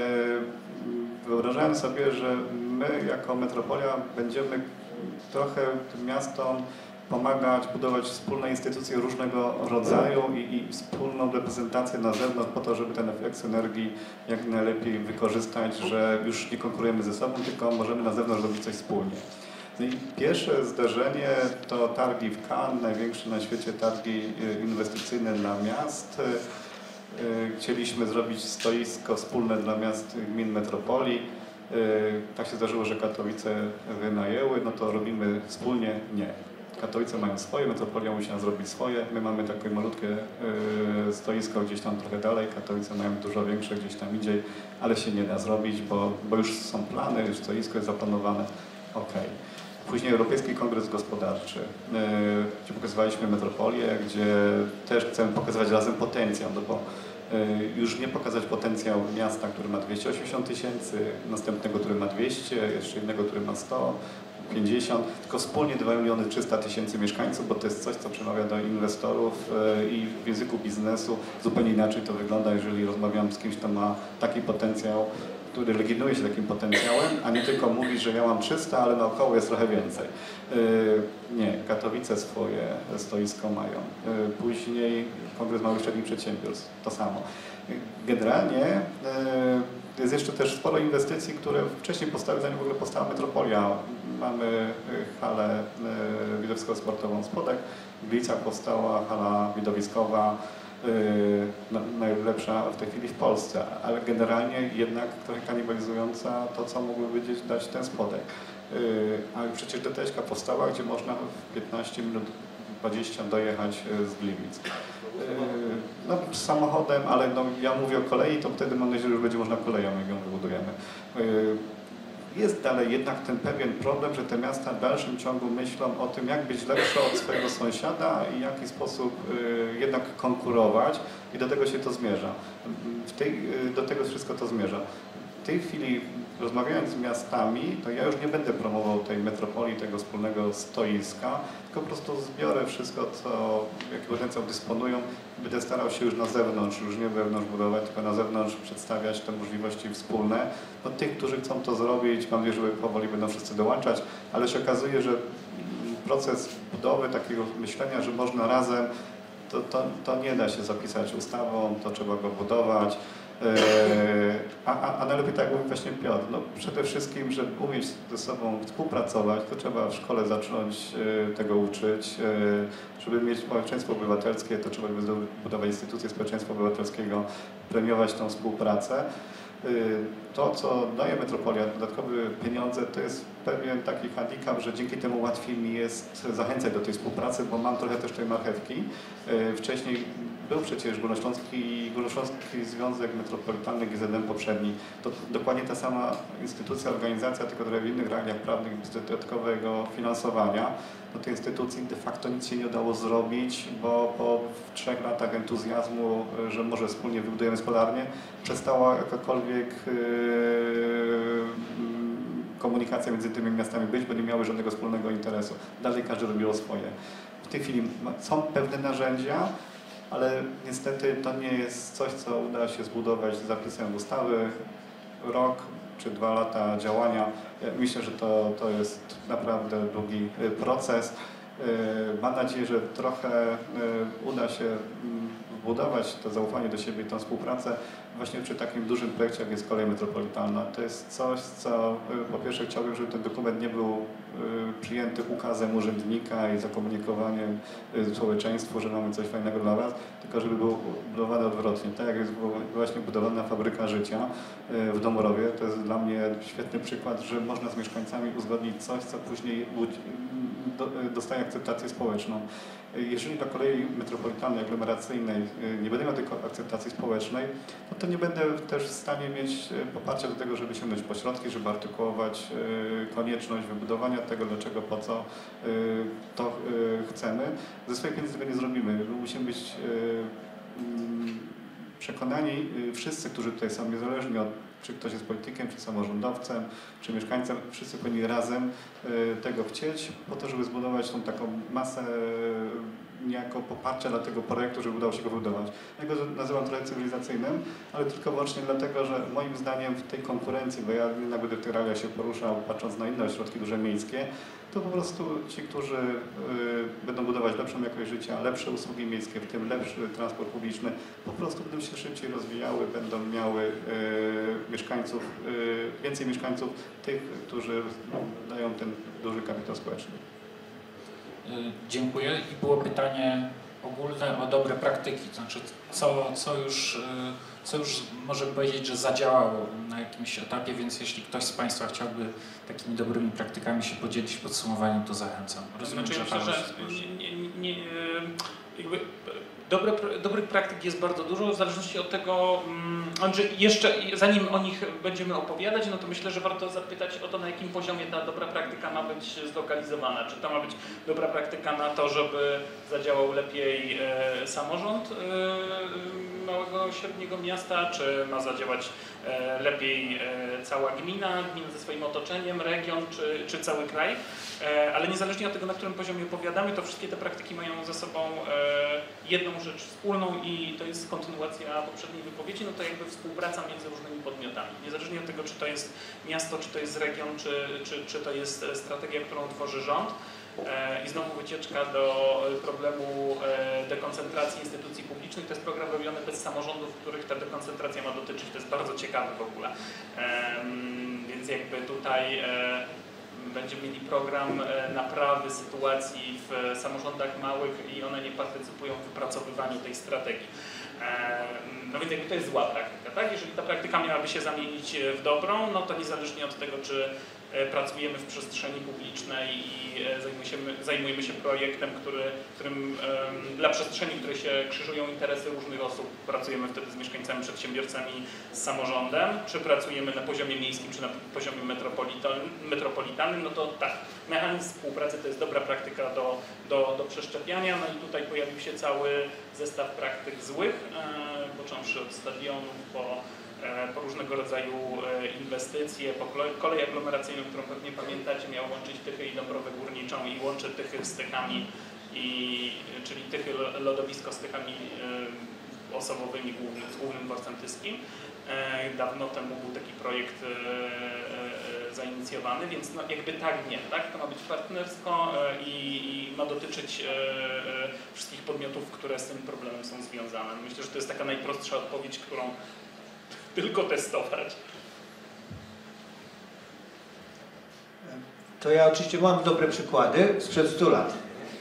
wyobrażałem sobie, że my jako metropolia będziemy trochę tym miastom pomagać budować wspólne instytucje różnego rodzaju i, i wspólną reprezentację na zewnątrz po to, żeby ten efekt synergii jak najlepiej wykorzystać, że już nie konkurujemy ze sobą, tylko możemy na zewnątrz robić coś wspólnie. No i pierwsze zdarzenie to targi w Cannes, największe na świecie targi inwestycyjne dla miast. Chcieliśmy zrobić stoisko wspólne dla miast gmin metropolii. Tak się zdarzyło, że Katowice wynajęły, no to robimy wspólnie? Nie. Katowice mają swoje, metropolia musiała zrobić swoje. My mamy takie malutkie y, stoisko gdzieś tam trochę dalej, Katowice mają dużo większe gdzieś tam indziej, ale się nie da zrobić, bo, bo już są plany, już stoisko jest zaplanowane. Okay. Później Europejski Kongres Gospodarczy, y, gdzie pokazywaliśmy metropolię, gdzie też chcemy pokazywać razem potencjał, no bo y, już nie pokazać potencjał miasta, który ma dwieście osiemdziesiąt tysięcy, następnego, który ma dwieście, jeszcze innego, który ma sto. pięćdziesiąt, tylko wspólnie dwa miliony trzysta tysięcy mieszkańców, bo to jest coś, co przemawia do inwestorów i w języku biznesu zupełnie inaczej to wygląda, jeżeli rozmawiam z kimś, kto ma taki potencjał, który legitymuje się takim potencjałem, a nie tylko mówi, że ja mam trzysta, ale naokoło jest trochę więcej. Nie, Katowice swoje stoisko mają. Później Kongres Małych i Średnich Przedsiębiorstw, to samo. Generalnie jest jeszcze też sporo inwestycji, które wcześniej powstały, zanim w ogóle powstała metropolia. Mamy halę widowiskowo-sportową Spodek, w Gliwicach powstała hala widowiskowa, najlepsza w tej chwili w Polsce, ale generalnie jednak trochę kanibalizująca to, co mógłby być dać ten Spodek. A przecież D T S-ka powstała, gdzie można w piętnaście minut, dwadzieścia dojechać z Gliwic. No, samochodem, ale no, ja mówię o kolei, to wtedy mam nadzieję, że już będzie można koleją, jak ją wybudujemy. Jest dalej jednak ten pewien problem, że te miasta w dalszym ciągu myślą o tym, jak być lepsze od swojego sąsiada i w jaki sposób jednak konkurować i do tego się to zmierza. W tej, do tego wszystko to zmierza. W tej chwili, rozmawiając z miastami, to ja już nie będę promował tej metropolii, tego wspólnego stoiska, tylko po prostu zbiorę wszystko, co, jakie potencjał dysponują, będę starał się już na zewnątrz, już nie wewnątrz budować, tylko na zewnątrz przedstawiać te możliwości wspólne. No, tych, którzy chcą to zrobić, mam nadzieję, że powoli będą wszyscy dołączać, ale się okazuje, że proces budowy, takiego myślenia, że można razem, to, to, to nie da się zapisać ustawą, to trzeba go budować. A, a, a najlepiej tak jak mówi właśnie Piotr, no przede wszystkim, żeby umieć ze sobą współpracować, to trzeba w szkole zacząć tego uczyć. Żeby mieć społeczeństwo obywatelskie, to trzeba budować instytucje społeczeństwa obywatelskiego, premiować tą współpracę. To, co daje metropolia, dodatkowe pieniądze, to jest pewien taki handicap, że dzięki temu łatwiej mi jest zachęcać do tej współpracy, bo mam trochę też tej marchewki. Wcześniej był przecież Górnośląski, Górnośląski Związek Metropolitalny G Z M poprzedni. To dokładnie ta sama instytucja, organizacja, tylko trochę w innych realiach prawnych, bez dodatkowego finansowania. Do tej instytucji de facto nic się nie udało zrobić, bo po trzech latach entuzjazmu, że może wspólnie wybudujemy spolarnię, przestała jakakolwiek yy, komunikacja między tymi miastami być, bo nie miały żadnego wspólnego interesu. Dalej każdy robiło swoje. W tej chwili są pewne narzędzia, ale niestety to nie jest coś, co uda się zbudować z zapisem ustawy. Rok czy dwa lata działania. Myślę, że to, to jest naprawdę długi proces. Mam nadzieję, że trochę uda się budować to zaufanie do siebie i tę współpracę właśnie przy takim dużym projekcie, jak jest kolej metropolitalna. To jest coś, co po pierwsze chciałbym, żeby ten dokument nie był przyjęty ukazem urzędnika i zakomunikowaniem społeczeństwu, że mamy coś fajnego dla Was, tylko żeby był budowany odwrotnie. Tak jak jest właśnie budowana fabryka życia w Dąbrowie, to jest dla mnie świetny przykład, że można z mieszkańcami uzgodnić coś, co później dostaje akceptację społeczną. Jeżeli dla kolei metropolitalnej, aglomeracyjnej nie będę miał tej akceptacji społecznej, no to nie będę też w stanie mieć poparcia do tego, żeby sięgnąć po środki, żeby artykułować konieczność wybudowania tego, dlaczego, po co to chcemy. Ze swoich pieniędzy tego nie zrobimy. Musimy być przekonani, wszyscy, którzy tutaj są, niezależnie od czy ktoś jest politykiem, czy samorządowcem, czy mieszkańcem, wszyscy powinni razem tego chcieć, po to, żeby zbudować tą taką masę niejako poparcia dla tego projektu, żeby udało się go wybudować. Ja go nazywam trochę cywilizacyjnym, ale tylko wyłącznie dlatego, że moim zdaniem w tej konkurencji, bo ja jednak będę w tych realiach się poruszał, patrząc na inne ośrodki duże miejskie, to po prostu ci, którzy y, będą budować lepszą jakość życia, lepsze usługi miejskie, w tym lepszy transport publiczny, po prostu będą się szybciej rozwijały, będą miały y, mieszkańców, y, więcej mieszkańców, tych, którzy dają ten duży kapitał społeczny. Dziękuję. I było pytanie ogólne o dobre praktyki, to znaczy co, co, już, co już możemy powiedzieć, że zadziałało na jakimś etapie, więc jeśli ktoś z Państwa chciałby takimi dobrymi praktykami się podzielić podsumowaniem, to zachęcam. Rozumiem, znaczy, że myślę, że nie, nie, nie, jakby dobre, dobrych praktyk jest bardzo dużo, w zależności od tego, że jeszcze zanim o nich będziemy opowiadać, no to myślę, że warto zapytać o to, na jakim poziomie ta dobra praktyka ma być zlokalizowana. Czy to ma być dobra praktyka na to, żeby zadziałał lepiej e, samorząd e, małego, średniego miasta, czy ma zadziałać e, lepiej e, cała gmina, gmina ze swoim otoczeniem, region, czy, czy cały kraj. E, ale niezależnie od tego, na którym poziomie opowiadamy, to wszystkie te praktyki mają ze sobą e, jedną rzecz wspólną i to jest kontynuacja poprzedniej wypowiedzi, no to jakby współpraca między różnymi podmiotami. Niezależnie od tego, czy to jest miasto, czy to jest region, czy, czy, czy to jest strategia, którą tworzy rząd. I znowu wycieczka do problemu dekoncentracji instytucji publicznych. To jest program robiony bez samorządów, których ta dekoncentracja ma dotyczyć. To jest bardzo ciekawe w ogóle. Więc jakby tutaj będziemy mieli program naprawy sytuacji w samorządach małych i one nie partycypują w wypracowywaniu tej strategii. No więc jakby to jest zła praktyka, tak? Jeżeli ta praktyka miałaby się zamienić w dobrą, no to niezależnie od tego, czy pracujemy w przestrzeni publicznej i zajmujemy, zajmujemy się projektem, który, którym dla przestrzeni, w której się krzyżują interesy różnych osób, pracujemy wtedy z mieszkańcami, przedsiębiorcami, z samorządem, czy pracujemy na poziomie miejskim, czy na poziomie metropolitalnym, metropolitalnym, no to tak, mechanizm współpracy to jest dobra praktyka do, do, do przeszczepiania, no i tutaj pojawił się cały zestaw praktyk złych, e, począwszy od stadionów, po po różnego rodzaju inwestycje, po kolej aglomeracyjną, którą pewnie pamiętacie, miała łączyć Tychy i Dąbrowę Górniczą i łączy Tychy z Tychami, i, czyli Tychy lodowisko z Tychami osobowymi głównym, z głównym dworcem tyskim. Dawno temu był taki projekt zainicjowany, więc no jakby tak nie, tak? To ma być partnersko i, i ma dotyczyć wszystkich podmiotów, które z tym problemem są związane. Myślę, że to jest taka najprostsza odpowiedź, którą tylko testować. To ja oczywiście mam dobre przykłady sprzed stu lat.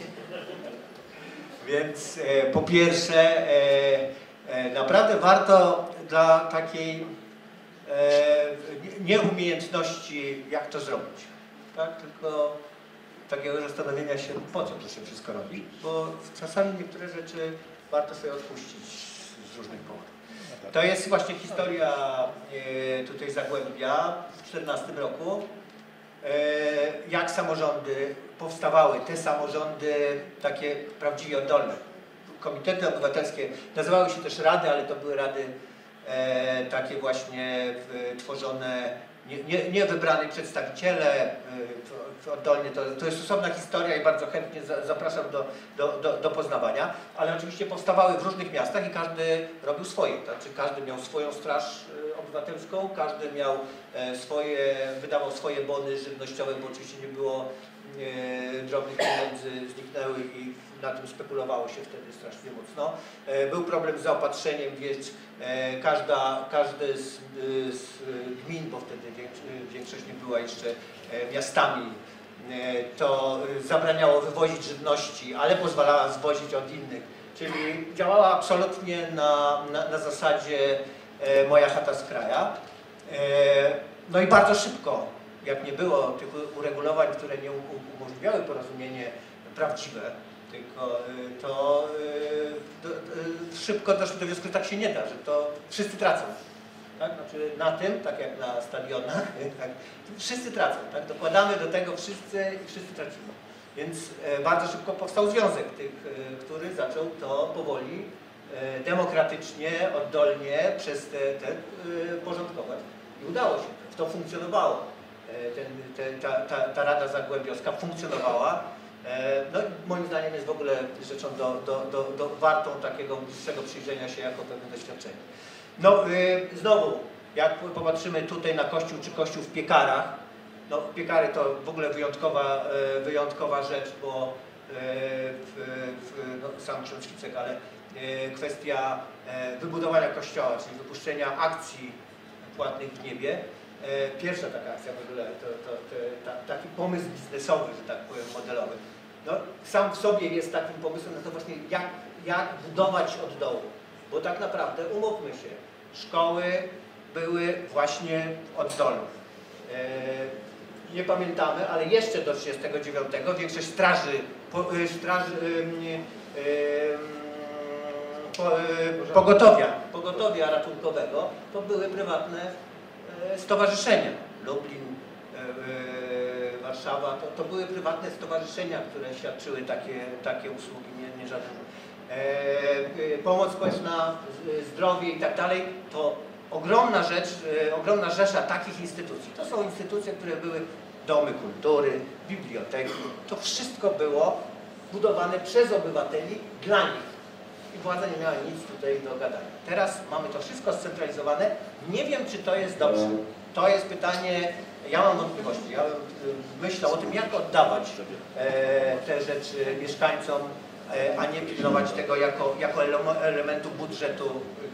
Więc e, po pierwsze, e, e, naprawdę warto dla takiej e, nieumiejętności, jak to zrobić, tak? Tylko takiego zastanowienia się, po co to się wszystko robi, bo czasami niektóre rzeczy warto sobie odpuścić z różnych powodów. To jest właśnie historia e, tutaj Zagłębia w czternastym roku, e, jak samorządy powstawały, te samorządy takie prawdziwie oddolne. Komitety obywatelskie, nazywały się też rady, ale to były rady e, takie właśnie w, tworzone, nie, nie, nie wybrani przedstawiciele, e, oddolnie, to, to jest osobna historia i bardzo chętnie za, zapraszam do, do, do, do poznawania, ale oczywiście powstawały w różnych miastach i każdy robił swoje, to znaczy każdy miał swoją straż obywatelską, każdy miał swoje, wydawał swoje bony żywnościowe, bo oczywiście nie było e, drobnych pieniędzy, zniknęły i na tym spekulowało się wtedy strasznie mocno. E, był problem z zaopatrzeniem, więc e, każda, każdy z, z gmin, bo wtedy większość nie była jeszcze miastami, to zabraniało wywozić żywności, ale pozwalała zwozić od innych. Czyli działała absolutnie na, na, na zasadzie e, moja chata z kraja. E, no i bardzo szybko, jak nie było tych uregulowań, które nie umożliwiały porozumienie prawdziwe, tylko e, to e, do, e, szybko doszło do wniosku, że tak się nie da, że to wszyscy tracą. Tak? Znaczy na tym, tak jak na stadionach, tak, wszyscy tracą. Tak? Dokładamy do tego wszyscy i wszyscy tracimy. Więc e, bardzo szybko powstał związek tych, e, który zaczął to powoli, e, demokratycznie, oddolnie przez te, te e, porządkować. I udało się. To funkcjonowało. E, ten, ten, ta, ta, ta Rada Zagłębiowska funkcjonowała. E, no i moim zdaniem jest w ogóle rzeczą do, do, do, do wartą takiego bliższego przyjrzenia się jako pewne doświadczenie. No yy, znowu, jak popatrzymy tutaj na kościół czy kościół w Piekarach, no Piekary to w ogóle wyjątkowa, yy, wyjątkowa rzecz, bo yy, w, w, no, sam ksiądz Kicek, ale yy, kwestia yy, wybudowania kościoła, czyli wypuszczenia akcji płatnych w niebie. Yy, pierwsza taka akcja w ogóle, to, to, to, ta, taki pomysł biznesowy, że tak powiem, modelowy. No, sam w sobie jest takim pomysłem na to właśnie, jak, jak budować od dołu. Bo tak naprawdę, umówmy się, szkoły były właśnie oddolne. E, nie pamiętamy, ale jeszcze do trzydziestego dziewiątego większość straży, po, straży e, e, po, e, pogotowia, pogotowia ratunkowego to były prywatne e, stowarzyszenia. Lublin, e, e, Warszawa, to, to były prywatne stowarzyszenia, które świadczyły takie, takie usługi, nie, nie żaden. E, pomoc społeczna, zdrowie i tak dalej, to ogromna rzecz, e, ogromna rzesza takich instytucji. To są instytucje, które były domy kultury, biblioteki. To wszystko było budowane przez obywateli dla nich. I władza nie miała nic tutaj do gadania. Teraz mamy to wszystko scentralizowane. Nie wiem, czy to jest dobrze. To jest pytanie, ja mam wątpliwości. Ja myślę o tym, jak oddawać e, te rzeczy mieszkańcom, a nie pilnować tego jako, jako elementu budżetu.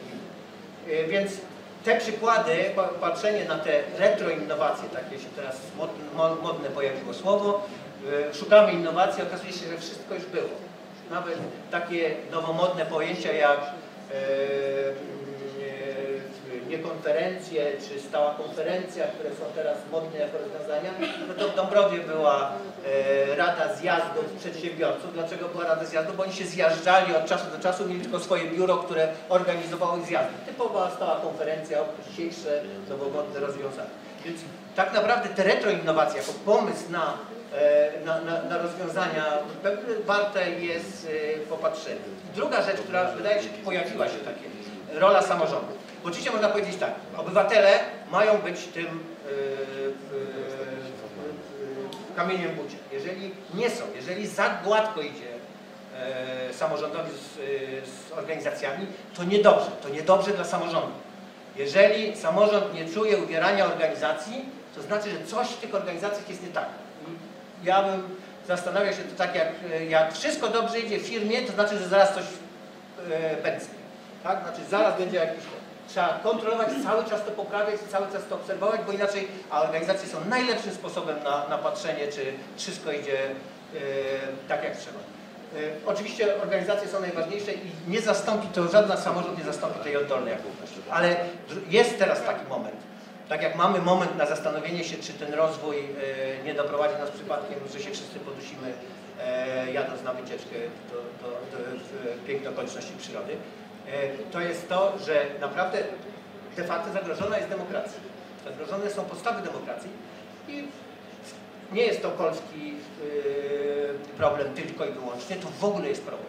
Więc te przykłady, patrzenie na te retroinnowacje, takie się teraz modne pojawiło słowo, szukamy innowacji, okazuje się, że wszystko już było. Nawet takie nowomodne pojęcia jak długie konferencje, czy stała konferencja, które są teraz modne jako rozwiązania, no to w Dąbrowie była e, Rada Zjazdów Przedsiębiorców. Dlaczego była Rada Zjazdów? Bo oni się zjażdżali od czasu do czasu, mieli tylko swoje biuro, które organizowało zjazdy. Typowa stała konferencja, dzisiejsze nowomodne rozwiązania. Więc tak naprawdę te retroinnowacje jako pomysł na Na, na, na rozwiązania warte jest popatrzenia. Druga rzecz, która wydaje się pojawiła się takie, rola samorządu. Bo oczywiście można powiedzieć tak, obywatele mają być tym yy, yy, kamieniem w bucie. Jeżeli nie są, jeżeli za gładko idzie yy, samorządowi z, yy, z organizacjami, to niedobrze, to niedobrze dla samorządu. Jeżeli samorząd nie czuje ubierania organizacji, to znaczy, że coś w tych organizacjach jest nie tak. Ja bym zastanawiał się, to tak jak, jak wszystko dobrze idzie w firmie, to znaczy, że zaraz coś e, będzie. Tak? Znaczy zaraz będzie jakiś... Trzeba kontrolować, cały czas to poprawiać, cały czas to obserwować, bo inaczej, a organizacje są najlepszym sposobem na, na patrzenie, czy wszystko idzie e, tak jak trzeba. E, oczywiście organizacje są najważniejsze i nie zastąpi to, żadna samorząd nie zastąpi tej oddolnej aktywności. Ale jest teraz taki moment. Tak jak mamy moment na zastanowienie się, czy ten rozwój e, nie doprowadzi nas przypadkiem, że się wszyscy podusimy e, jadąc na wycieczkę do, do, do, do pięknej okoliczności przyrody, e, to jest to, że naprawdę de facto zagrożona jest demokracja. Zagrożone są podstawy demokracji i nie jest to polski e, problem tylko i wyłącznie, to w ogóle jest problem.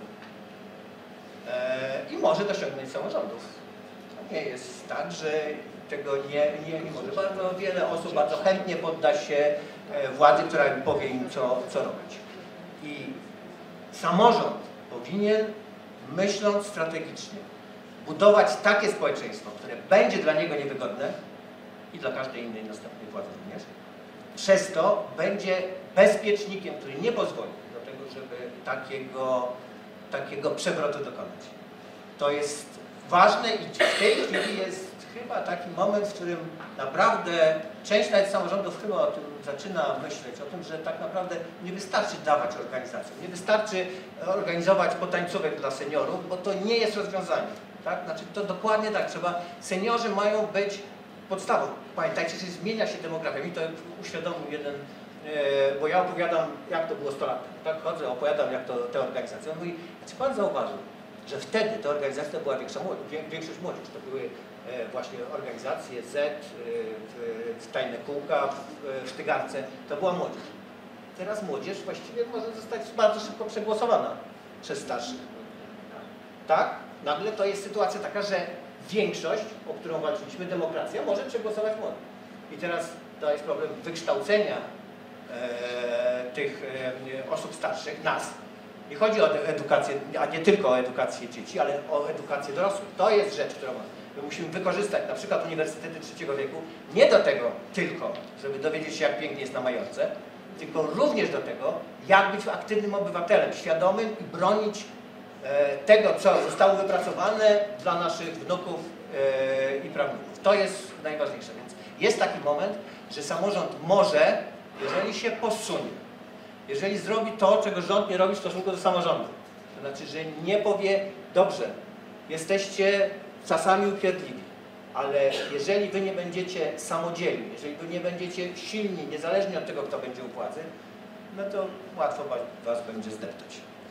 E, I może dosiągnąć samorządów. To nie jest tak, że tego nie, nie, nie może. Bardzo wiele osób bardzo chętnie podda się władzy, która powie im, co, co robić. I samorząd powinien, myśląc strategicznie, budować takie społeczeństwo, które będzie dla niego niewygodne i dla każdej innej następnej władzy również. Przez to będzie bezpiecznikiem, który nie pozwoli do tego, żeby takiego, takiego przewrotu dokonać. To jest ważne i w tej chwili jest chyba taki moment, w którym naprawdę część nawet samorządów chyba o tym zaczyna myśleć, o tym, że tak naprawdę nie wystarczy dawać organizacjom, nie wystarczy organizować potańcówek dla seniorów, bo to nie jest rozwiązanie. Tak? Znaczy to dokładnie tak, trzeba, seniorzy mają być podstawą. Pamiętajcie, że zmienia się demografia. Mi to uświadomił jeden, e, bo ja opowiadam, jak to było sto lat temu. Tak? Chodzę, opowiadam, jak to te organizacje. On mówi, czy pan zauważył, że wtedy ta organizacja była większa, większość młodzież. To były właśnie organizacje Z, w tajne kółka, w Sztygarce, to była młodzież. Teraz młodzież właściwie może zostać bardzo szybko przegłosowana przez starszych. Tak? Nagle to jest sytuacja taka, że większość, o którą walczyliśmy, demokracja, może przegłosować młodych. I teraz to jest problem wykształcenia e, tych e, osób starszych, nas. Nie chodzi o edukację, a nie tylko o edukację dzieci, ale o edukację dorosłych. To jest rzecz, którą my musimy wykorzystać, na przykład uniwersytety trzeciego wieku, nie do tego tylko, żeby dowiedzieć się, jak pięknie jest na Majorce, tylko również do tego, jak być aktywnym obywatelem, świadomym i bronić e, tego, co zostało wypracowane dla naszych wnuków e, i prawnuków. To jest najważniejsze. Więc jest taki moment, że samorząd może, jeżeli się posunie, jeżeli zrobi to, czego rząd nie robi w stosunku do samorządu, to znaczy, że nie powie, dobrze, jesteście czasami upierdliwi, ale jeżeli wy nie będziecie samodzielni, jeżeli wy nie będziecie silni, niezależnie od tego, kto będzie u władzy, no to łatwo was będzie zdeptać.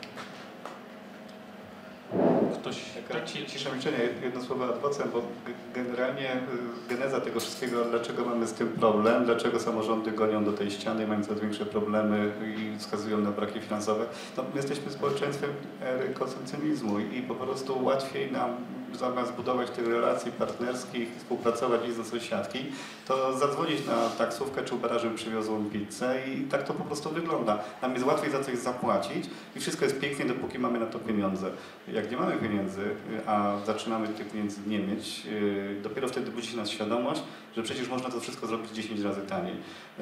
Ktoś... Tak, cisza milczenia, jedno słowo ad vocem, bo generalnie geneza tego wszystkiego, dlaczego mamy z tym problem, dlaczego samorządy gonią do tej ściany i mają coraz większe problemy i wskazują na braki finansowe. No, my jesteśmy społeczeństwem ery konsumpcjonizmu i po prostu łatwiej nam zamiast budować tych relacji partnerskich, współpracować i ze sąsiadki, to zadzwonić na taksówkę czy Ubera, żeby przywiozło mi pizzę i tak to po prostu wygląda. Nam jest łatwiej za coś zapłacić i wszystko jest pięknie, dopóki mamy na to pieniądze. Jak nie mamy pieniędzy, a zaczynamy tych pieniędzy nie mieć, dopiero wtedy budzi się nas świadomość, że przecież można to wszystko zrobić dziesięć razy taniej.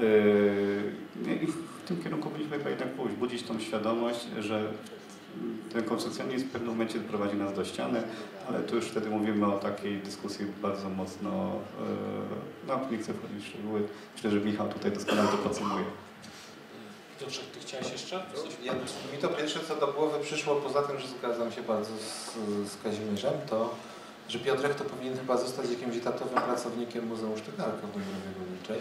I w tym kierunku powinniśmy chyba jednak pójść, budzić tą świadomość, że ten konsumpcjonizm w pewnym momencie doprowadzi nas do ściany, ale tu już wtedy mówimy o takiej dyskusji bardzo mocno, no nie chcę wchodzić w szczegóły, myślę, że Michał tutaj doskonale to podsumuje. Dobrze, ty chciałeś jeszcze? Ja, mi to pierwsze, co do głowy przyszło, poza tym, że zgadzam się bardzo z, z Kazimierzem, to że Piotrek to powinien chyba zostać jakimś etatowym pracownikiem Muzeum Sztygarka w Dąbrowie Górniczej.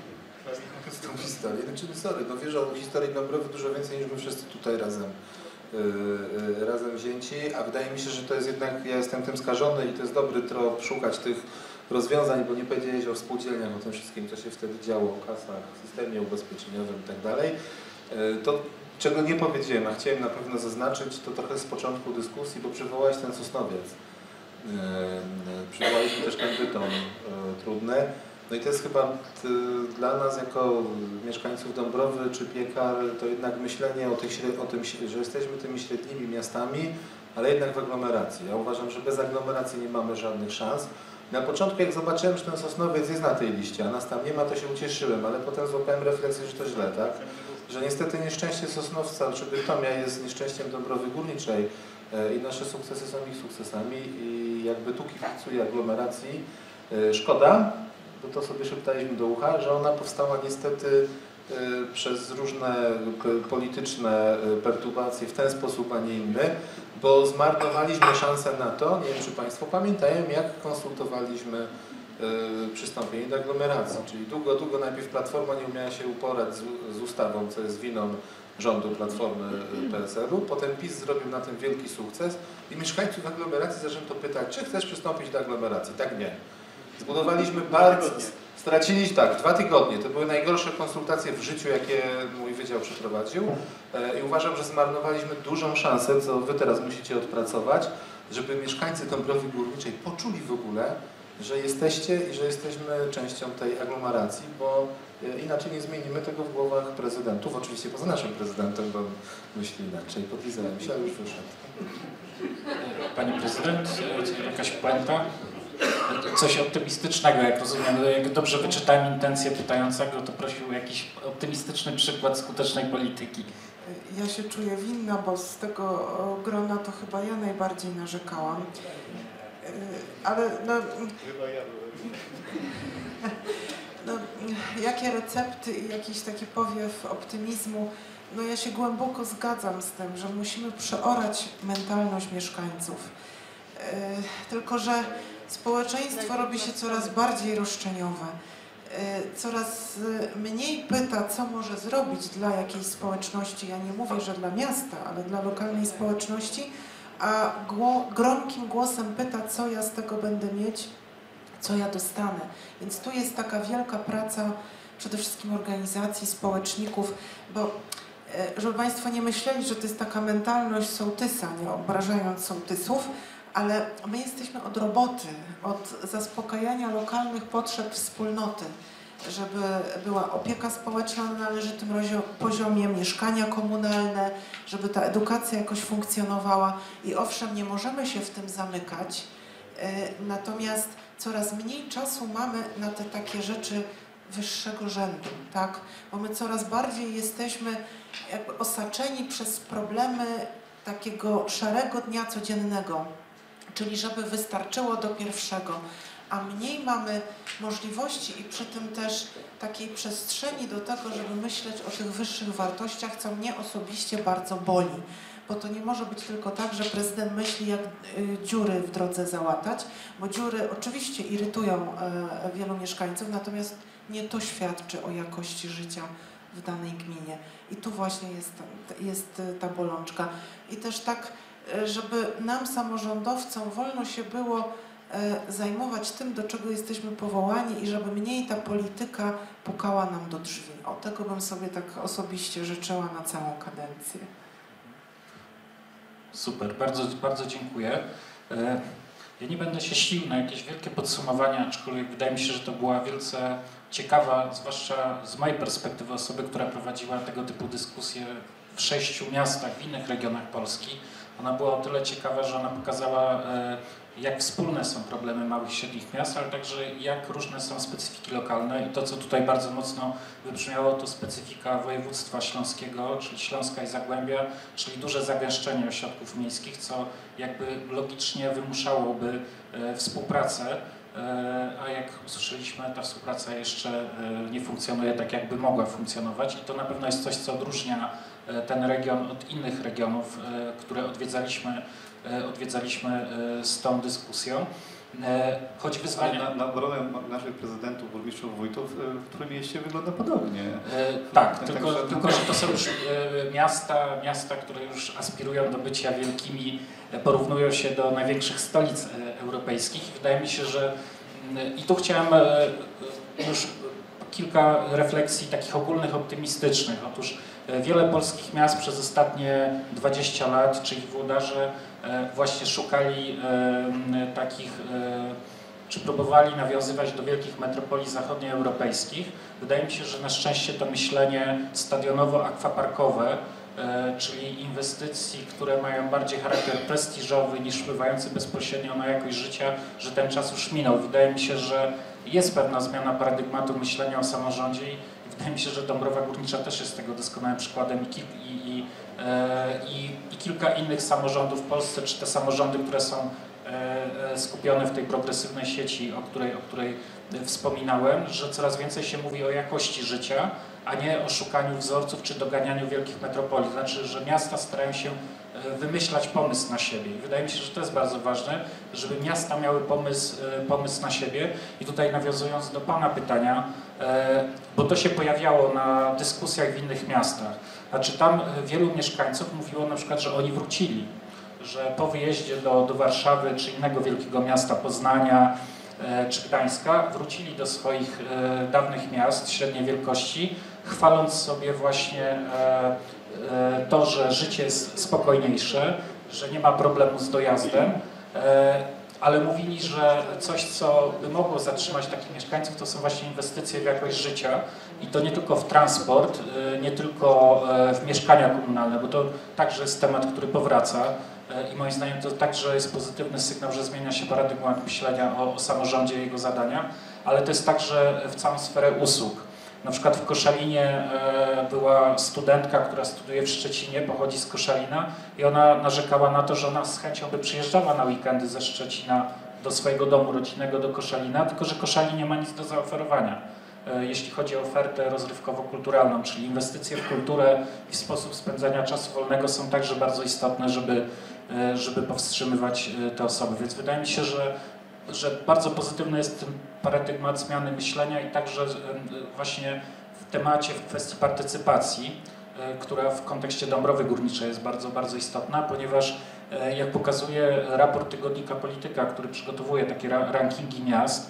Z tą historię. Znaczy, sorry, no wiesz o historii Dąbrowy dużo więcej niż my wszyscy tutaj razem, yy, yy, razem wzięci, a wydaje mi się, że to jest jednak, ja jestem tym skażony i to jest dobry trop szukać tych rozwiązań, bo nie powiedziałeś o spółdzielniach, o tym wszystkim, co się wtedy działo, o kasach, systemie ubezpieczeniowym i tak dalej. Yy, to, czego nie powiedziałem, a chciałem na pewno zaznaczyć, to trochę z początku dyskusji, bo przywołałeś ten Sosnowiec. Yy, yy, przywołaliśmy też ten Bytom yy, trudne. No i to jest chyba t, dla nas jako mieszkańców Dąbrowy czy Piekar to jednak myślenie o, tych, o tym, że jesteśmy tymi średnimi miastami, ale jednak w aglomeracji. Ja uważam, że bez aglomeracji nie mamy żadnych szans. Na początku jak zobaczyłem, że ten Sosnowiec jest na tej liście, a nas tam nie ma, to się ucieszyłem, ale potem złapałem refleksję, że to źle, tak? Że niestety nieszczęście Sosnowca czy Bytomia jest nieszczęściem Dąbrowy Górniczej i nasze sukcesy są ich sukcesami i jakby tu kibicuje aglomeracji. Szkoda, bo to sobie szeptaliśmy do ucha, że ona powstała niestety y, przez różne polityczne perturbacje w ten sposób, a nie inny, bo zmarnowaliśmy szansę na to, nie wiem czy Państwo pamiętają, jak konsultowaliśmy y, przystąpienie do aglomeracji, czyli długo, długo najpierw Platforma nie umiała się uporać z, z ustawą, co jest winą rządu Platformy P S L u, potem PiS zrobił na tym wielki sukces i mieszkańców aglomeracji zaczęto pytać, czy chcesz przystąpić do aglomeracji? Tak, nie. Zbudowaliśmy bardzo, straciliśmy tak, dwa tygodnie, to były najgorsze konsultacje w życiu, jakie mój wydział przeprowadził i uważam, że zmarnowaliśmy dużą szansę, co Wy teraz musicie odpracować, żeby mieszkańcy Dąbrowy Górniczej poczuli w ogóle, że jesteście i że jesteśmy częścią tej aglomeracji, bo inaczej nie zmienimy tego w głowach prezydentów, oczywiście poza naszym prezydentem, bo myśli inaczej, podlizałem się, ale już wyszedł. Pani prezydent, jakaś puenta? Coś optymistycznego, jak rozumiem. Jak dobrze wyczytałem intencję pytającego, to prosił o jakiś optymistyczny przykład skutecznej polityki. Ja się czuję winna, bo z tego grona to chyba ja najbardziej narzekałam. Ale no, no, jakie recepty i jakiś taki powiew optymizmu. No ja się głęboko zgadzam z tym, że musimy przeorać mentalność mieszkańców. Tylko że społeczeństwo robi się coraz bardziej roszczeniowe, coraz mniej pyta, co może zrobić dla jakiejś społeczności, ja nie mówię, że dla miasta, ale dla lokalnej społeczności, a gło, gromkim głosem pyta, co ja z tego będę mieć, co ja dostanę. Więc tu jest taka wielka praca przede wszystkim organizacji, społeczników, bo żeby Państwo nie myśleli, że to jest taka mentalność sołtysa, nie obrażając sołtysów, ale my jesteśmy od roboty, od zaspokajania lokalnych potrzeb wspólnoty, żeby była opieka społeczna na należytym poziomie, mieszkania komunalne, żeby ta edukacja jakoś funkcjonowała. I owszem, nie możemy się w tym zamykać, natomiast coraz mniej czasu mamy na te takie rzeczy wyższego rzędu, tak? Bo my coraz bardziej jesteśmy jakby osaczeni przez problemy takiego szarego dnia codziennego, czyli żeby wystarczyło do pierwszego, a mniej mamy możliwości i przy tym też takiej przestrzeni do tego, żeby myśleć o tych wyższych wartościach, co mnie osobiście bardzo boli. Bo to nie może być tylko tak, że prezydent myśli, jak y, dziury w drodze załatać, bo dziury oczywiście irytują y, wielu mieszkańców, natomiast nie to świadczy o jakości życia w danej gminie. I tu właśnie jest, jest ta bolączka. I też tak, żeby nam samorządowcom wolno się było zajmować tym, do czego jesteśmy powołani i żeby mniej ta polityka pukała nam do drzwi. O, tego bym sobie tak osobiście życzyła na całą kadencję. Super, bardzo, bardzo dziękuję. Ja nie będę się ślił na jakieś wielkie podsumowania, aczkolwiek wydaje mi się, że to była wielce ciekawa, zwłaszcza z mojej perspektywy osoby, która prowadziła tego typu dyskusje w sześciu miastach, w innych regionach Polski. Ona była o tyle ciekawa, że ona pokazała, jak wspólne są problemy małych i średnich miast, ale także jak różne są specyfiki lokalne i to, co tutaj bardzo mocno wybrzmiało, to specyfika województwa śląskiego, czyli Śląska i Zagłębia, czyli duże zagęszczenie ośrodków miejskich, co jakby logicznie wymuszałoby współpracę a jak usłyszeliśmy, ta współpraca jeszcze nie funkcjonuje tak, jakby mogła funkcjonować i to na pewno jest coś, co odróżnia ten region od innych regionów, które odwiedzaliśmy, odwiedzaliśmy z tą dyskusją. Choć wyzwania... Na, na rolę naszych prezydentów, burmistrzów, wójtów w którym mieście wygląda podobnie. E, tak, tak, tylko, tak, tylko że to są już e, miasta, miasta, które już aspirują do bycia wielkimi, e, porównują się do największych stolic e, europejskich. Wydaje mi się, że e, i tu chciałem e, już kilka refleksji takich ogólnych, optymistycznych. Otóż e, wiele polskich miast przez ostatnie dwadzieścia lat, czy ich włodarze e, właśnie szukali e, takich e, czy próbowali nawiązywać do wielkich metropolii zachodnioeuropejskich. Wydaje mi się, że na szczęście to myślenie stadionowo-akwaparkowe, e, czyli inwestycji, które mają bardziej charakter prestiżowy niż wpływający bezpośrednio na jakość życia, że ten czas już minął. Wydaje mi się, że jest pewna zmiana paradygmatu myślenia o samorządzie i wydaje mi się, że Dąbrowa Górnicza też jest tego doskonałym przykładem i, i, i, e, i, i kilka innych samorządów w Polsce, czy te samorządy, które są skupione w tej progresywnej sieci, o której, o której wspominałem, że coraz więcej się mówi o jakości życia, a nie o szukaniu wzorców czy doganianiu wielkich metropolii. Znaczy, że miasta starają się wymyślać pomysł na siebie. I wydaje mi się, że to jest bardzo ważne, żeby miasta miały pomysł, pomysł na siebie. I tutaj nawiązując do Pana pytania, bo to się pojawiało na dyskusjach w innych miastach. Znaczy tam wielu mieszkańców mówiło na przykład, że oni wrócili, że po wyjeździe do, do Warszawy czy innego wielkiego miasta, Poznania e, czy Gdańska, wrócili do swoich e, dawnych miast średniej wielkości, chwaląc sobie właśnie e, e, to, że życie jest spokojniejsze, że nie ma problemu z dojazdem, e, ale mówili, że coś, co by mogło zatrzymać takich mieszkańców, to są właśnie inwestycje w jakość życia i to nie tylko w transport, e, nie tylko e, w mieszkania komunalne, bo to także jest temat, który powraca. I moim zdaniem to także jest pozytywny sygnał, że zmienia się paradygmat myślenia o, o samorządzie i jego zadaniach, ale to jest także w całą sferę usług. Na przykład w Koszalinie e, była studentka, która studiuje w Szczecinie, pochodzi z Koszalina i ona narzekała na to, że ona z chęcią by przyjeżdżała na weekendy ze Szczecina do swojego domu rodzinnego do Koszalina, tylko że Koszalin nie ma nic do zaoferowania, e, jeśli chodzi o ofertę rozrywkowo-kulturalną, czyli inwestycje w kulturę i w sposób spędzania czasu wolnego są także bardzo istotne, żeby żeby powstrzymywać te osoby. Więc wydaje mi się, że, że bardzo pozytywny jest ten paradygmat zmiany myślenia i także właśnie w temacie, w kwestii partycypacji, która w kontekście Dąbrowy Górniczej jest bardzo, bardzo istotna, ponieważ jak pokazuje raport tygodnika Polityka, który przygotowuje takie rankingi miast,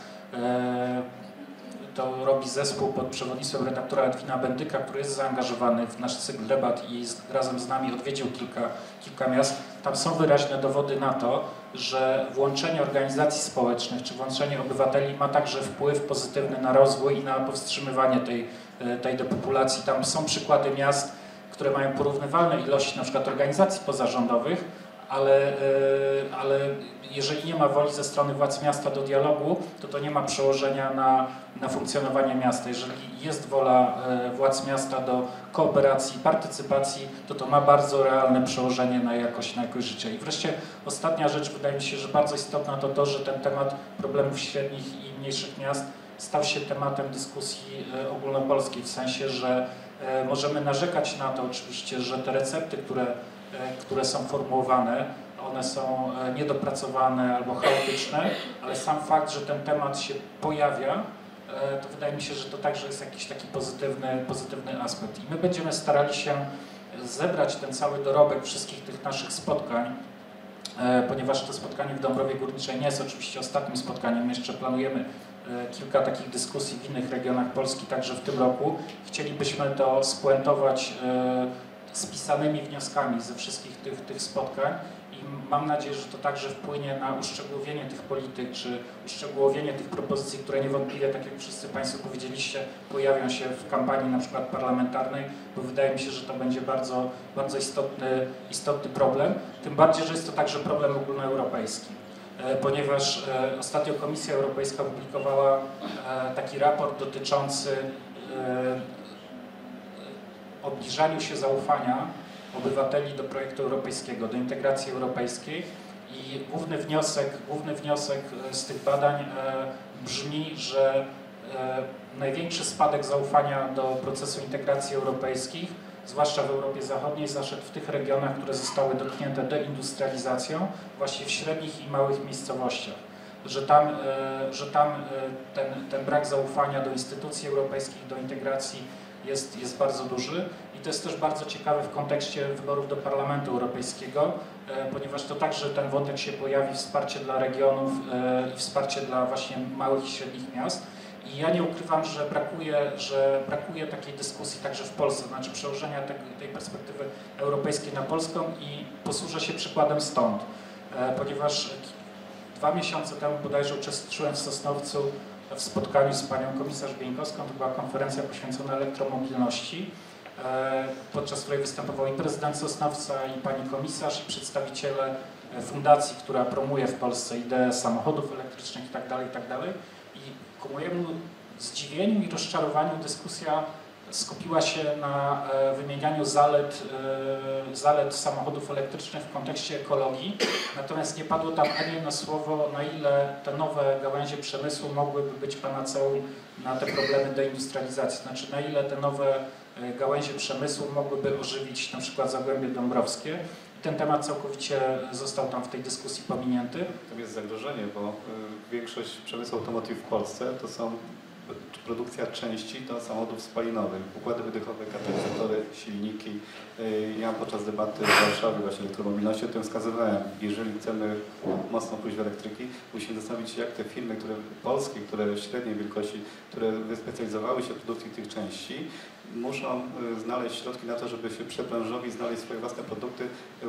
to robi zespół pod przewodnictwem redaktora Edwina Bendyka, który jest zaangażowany w nasz cykl debat i z, razem z nami odwiedził kilka, kilka miast. Tam są wyraźne dowody na to, że włączenie organizacji społecznych czy włączenie obywateli ma także wpływ pozytywny na rozwój i na powstrzymywanie tej, tej depopulacji. Tam są przykłady miast, które mają porównywalne ilości na przykład organizacji pozarządowych, ale, ale jeżeli nie ma woli ze strony władz miasta do dialogu, to to nie ma przełożenia na, na funkcjonowanie miasta. Jeżeli jest wola władz miasta do kooperacji, partycypacji, to to ma bardzo realne przełożenie na jakość, na jakość życia. I wreszcie ostatnia rzecz, wydaje mi się, że bardzo istotna, to to, że ten temat problemów średnich i mniejszych miast stał się tematem dyskusji ogólnopolskiej, w sensie, że możemy narzekać na to oczywiście, że te recepty, które które są formułowane, one są niedopracowane albo chaotyczne, ale sam fakt, że ten temat się pojawia, to wydaje mi się, że to także jest jakiś taki pozytywny, pozytywny aspekt. I my będziemy starali się zebrać ten cały dorobek wszystkich tych naszych spotkań, ponieważ to spotkanie w Dąbrowie Górniczej nie jest oczywiście ostatnim spotkaniem, jeszcze planujemy kilka takich dyskusji w innych regionach Polski, także w tym roku. Chcielibyśmy to spuentować spisanymi wnioskami ze wszystkich tych, tych spotkań i mam nadzieję, że to także wpłynie na uszczegółowienie tych polityk, czy uszczegółowienie tych propozycji, które niewątpliwie, tak jak wszyscy Państwo powiedzieliście, pojawią się w kampanii na przykład parlamentarnej, bo wydaje mi się, że to będzie bardzo, bardzo istotny, istotny problem, tym bardziej, że jest to także problem ogólnoeuropejski, ponieważ ostatnio Komisja Europejska opublikowała taki raport dotyczący obniżaniu się zaufania obywateli do projektu europejskiego, do integracji europejskiej I główny wniosek, główny wniosek z tych badań brzmi, że największy spadek zaufania do procesu integracji europejskich, zwłaszcza w Europie Zachodniej, zaszedł w tych regionach, które zostały dotknięte deindustrializacją, właśnie w średnich i małych miejscowościach. Że tam, że tam ten, ten brak zaufania do instytucji europejskich, do integracji jest, jest bardzo duży i to jest też bardzo ciekawe w kontekście wyborów do Parlamentu Europejskiego, ponieważ to także ten wątek się pojawi, wsparcie dla regionów i wsparcie dla właśnie małych i średnich miast. I ja nie ukrywam, że brakuje, że brakuje takiej dyskusji także w Polsce, znaczy przełożenia tej, tej perspektywy europejskiej na polską i posłużę się przykładem stąd, ponieważ dwa miesiące temu bodajże uczestniczyłem w Sosnowcu w spotkaniu z panią komisarz Bieńkowską, to była konferencja poświęcona elektromobilności, podczas której występował i prezydent Sosnowca, i pani komisarz, i przedstawiciele fundacji, która promuje w Polsce ideę samochodów elektrycznych itd., itd. I ku mojemu zdziwieniu i rozczarowaniu dyskusja skupiła się na wymienianiu zalet, zalet samochodów elektrycznych w kontekście ekologii, natomiast nie padło tam ani jedno słowo, na ile te nowe gałęzie przemysłu mogłyby być panaceum na te problemy deindustrializacji, znaczy na ile te nowe gałęzie przemysłu mogłyby ożywić na przykład Zagłębie Dąbrowskie. Ten temat całkowicie został tam w tej dyskusji pominięty. Tam jest zagrożenie, bo większość przemysłu automotive w Polsce to są produkcja części do samochodów spalinowych, układy wydechowe, katalizatory, silniki. Ja podczas debaty w Warszawie właśnie elektromobilności o tym wskazywałem. Jeżeli chcemy mocno pójść w elektryki, musimy zastanowić się, jak te firmy, które polskie, które średniej wielkości, które wyspecjalizowały się w produkcji tych części, muszą znaleźć środki na to, żeby się przebranżowi, znaleźć swoje własne produkty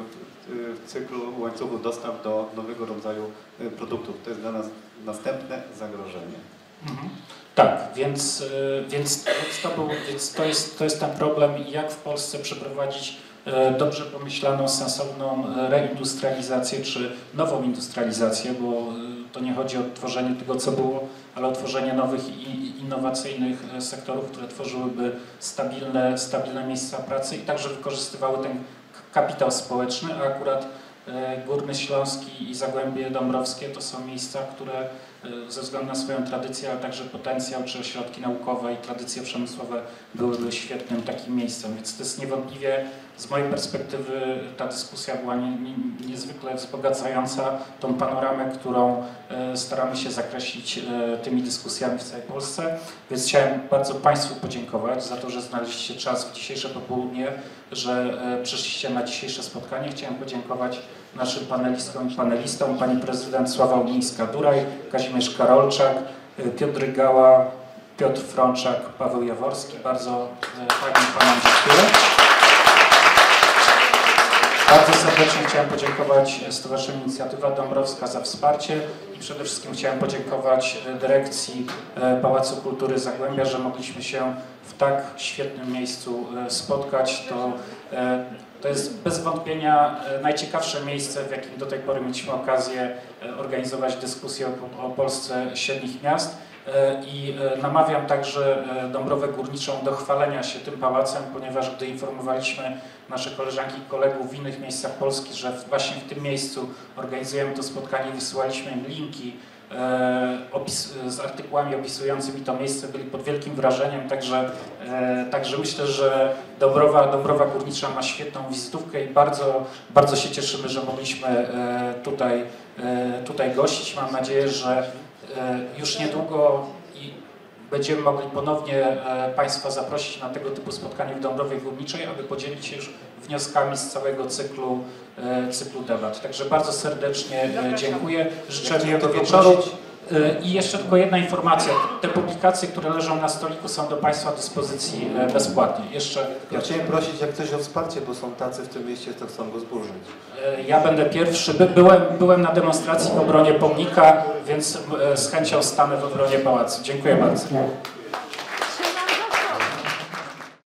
w cyklu łańcuchu dostaw do nowego rodzaju produktów. To jest dla nas następne zagrożenie. Mhm. Tak, więc, więc, więc, to był, więc to, jest, to jest ten problem, jak w Polsce przeprowadzić dobrze pomyślaną, sensowną reindustrializację czy nową industrializację, bo to nie chodzi o tworzenie tego, co było, ale o tworzenie nowych i innowacyjnych sektorów, które tworzyłyby stabilne, stabilne miejsca pracy i także wykorzystywały ten kapitał społeczny, a akurat Górny Śląski i Zagłębie Dąbrowskie to są miejsca, które ze względu na swoją tradycję, ale także potencjał czy ośrodki naukowe i tradycje przemysłowe byłyby świetnym takim miejscem. Więc to jest niewątpliwie z mojej perspektywy ta dyskusja była nie, nie, niezwykle wzbogacająca tą panoramę, którą staramy się zakreślić tymi dyskusjami w całej Polsce. Więc chciałem bardzo Państwu podziękować za to, że znaleźliście czas w dzisiejsze popołudnie, że przyszliście na dzisiejsze spotkanie. Chciałem podziękować naszym panelistkom i panelistom, pani prezydent Sława Ubińska-Duraj, Kazimierz Karolczak, Piotr Gała, Piotr Frączak, Paweł Jaworski. Bardzo paniom i panom dziękuję. Bardzo serdecznie chciałem podziękować Stowarzyszeniu Inicjatywa Dąbrowska za wsparcie i przede wszystkim chciałem podziękować dyrekcji Pałacu Kultury Zagłębia, że mogliśmy się w tak świetnym miejscu spotkać. To, to jest bez wątpienia najciekawsze miejsce, w jakim do tej pory mieliśmy okazję organizować dyskusję o, o Polsce średnich miast. I namawiam także Dąbrowę Górniczą do chwalenia się tym pałacem, ponieważ gdy informowaliśmy nasze koleżanki i kolegów w innych miejscach Polski, że właśnie w tym miejscu organizujemy to spotkanie, wysyłaliśmy im linki opis, z artykułami opisującymi to miejsce, byli pod wielkim wrażeniem, także, także myślę, że Dąbrowa, Dąbrowa Górnicza ma świetną wizytówkę i bardzo, bardzo się cieszymy, że mogliśmy tutaj, tutaj gościć. Mam nadzieję, że już niedługo i będziemy mogli ponownie Państwa zaprosić na tego typu spotkanie w Dąbrowie Górniczej, aby podzielić się już wnioskami z całego cyklu, cyklu debat. Także bardzo serdecznie dziękuję. Życzę miłego wieczoru. I jeszcze tylko jedna informacja. Te publikacje, które leżą na stoliku, są do Państwa dyspozycji bezpłatnie. Jeszcze... Ja chciałem prosić jak coś o wsparcie, bo są tacy w tym mieście, kto chcą go zburzyć. Ja będę pierwszy. By, byłem, byłem na demonstracji w obronie pomnika, więc z chęcią stanę w obronie pałacu. Dziękuję bardzo.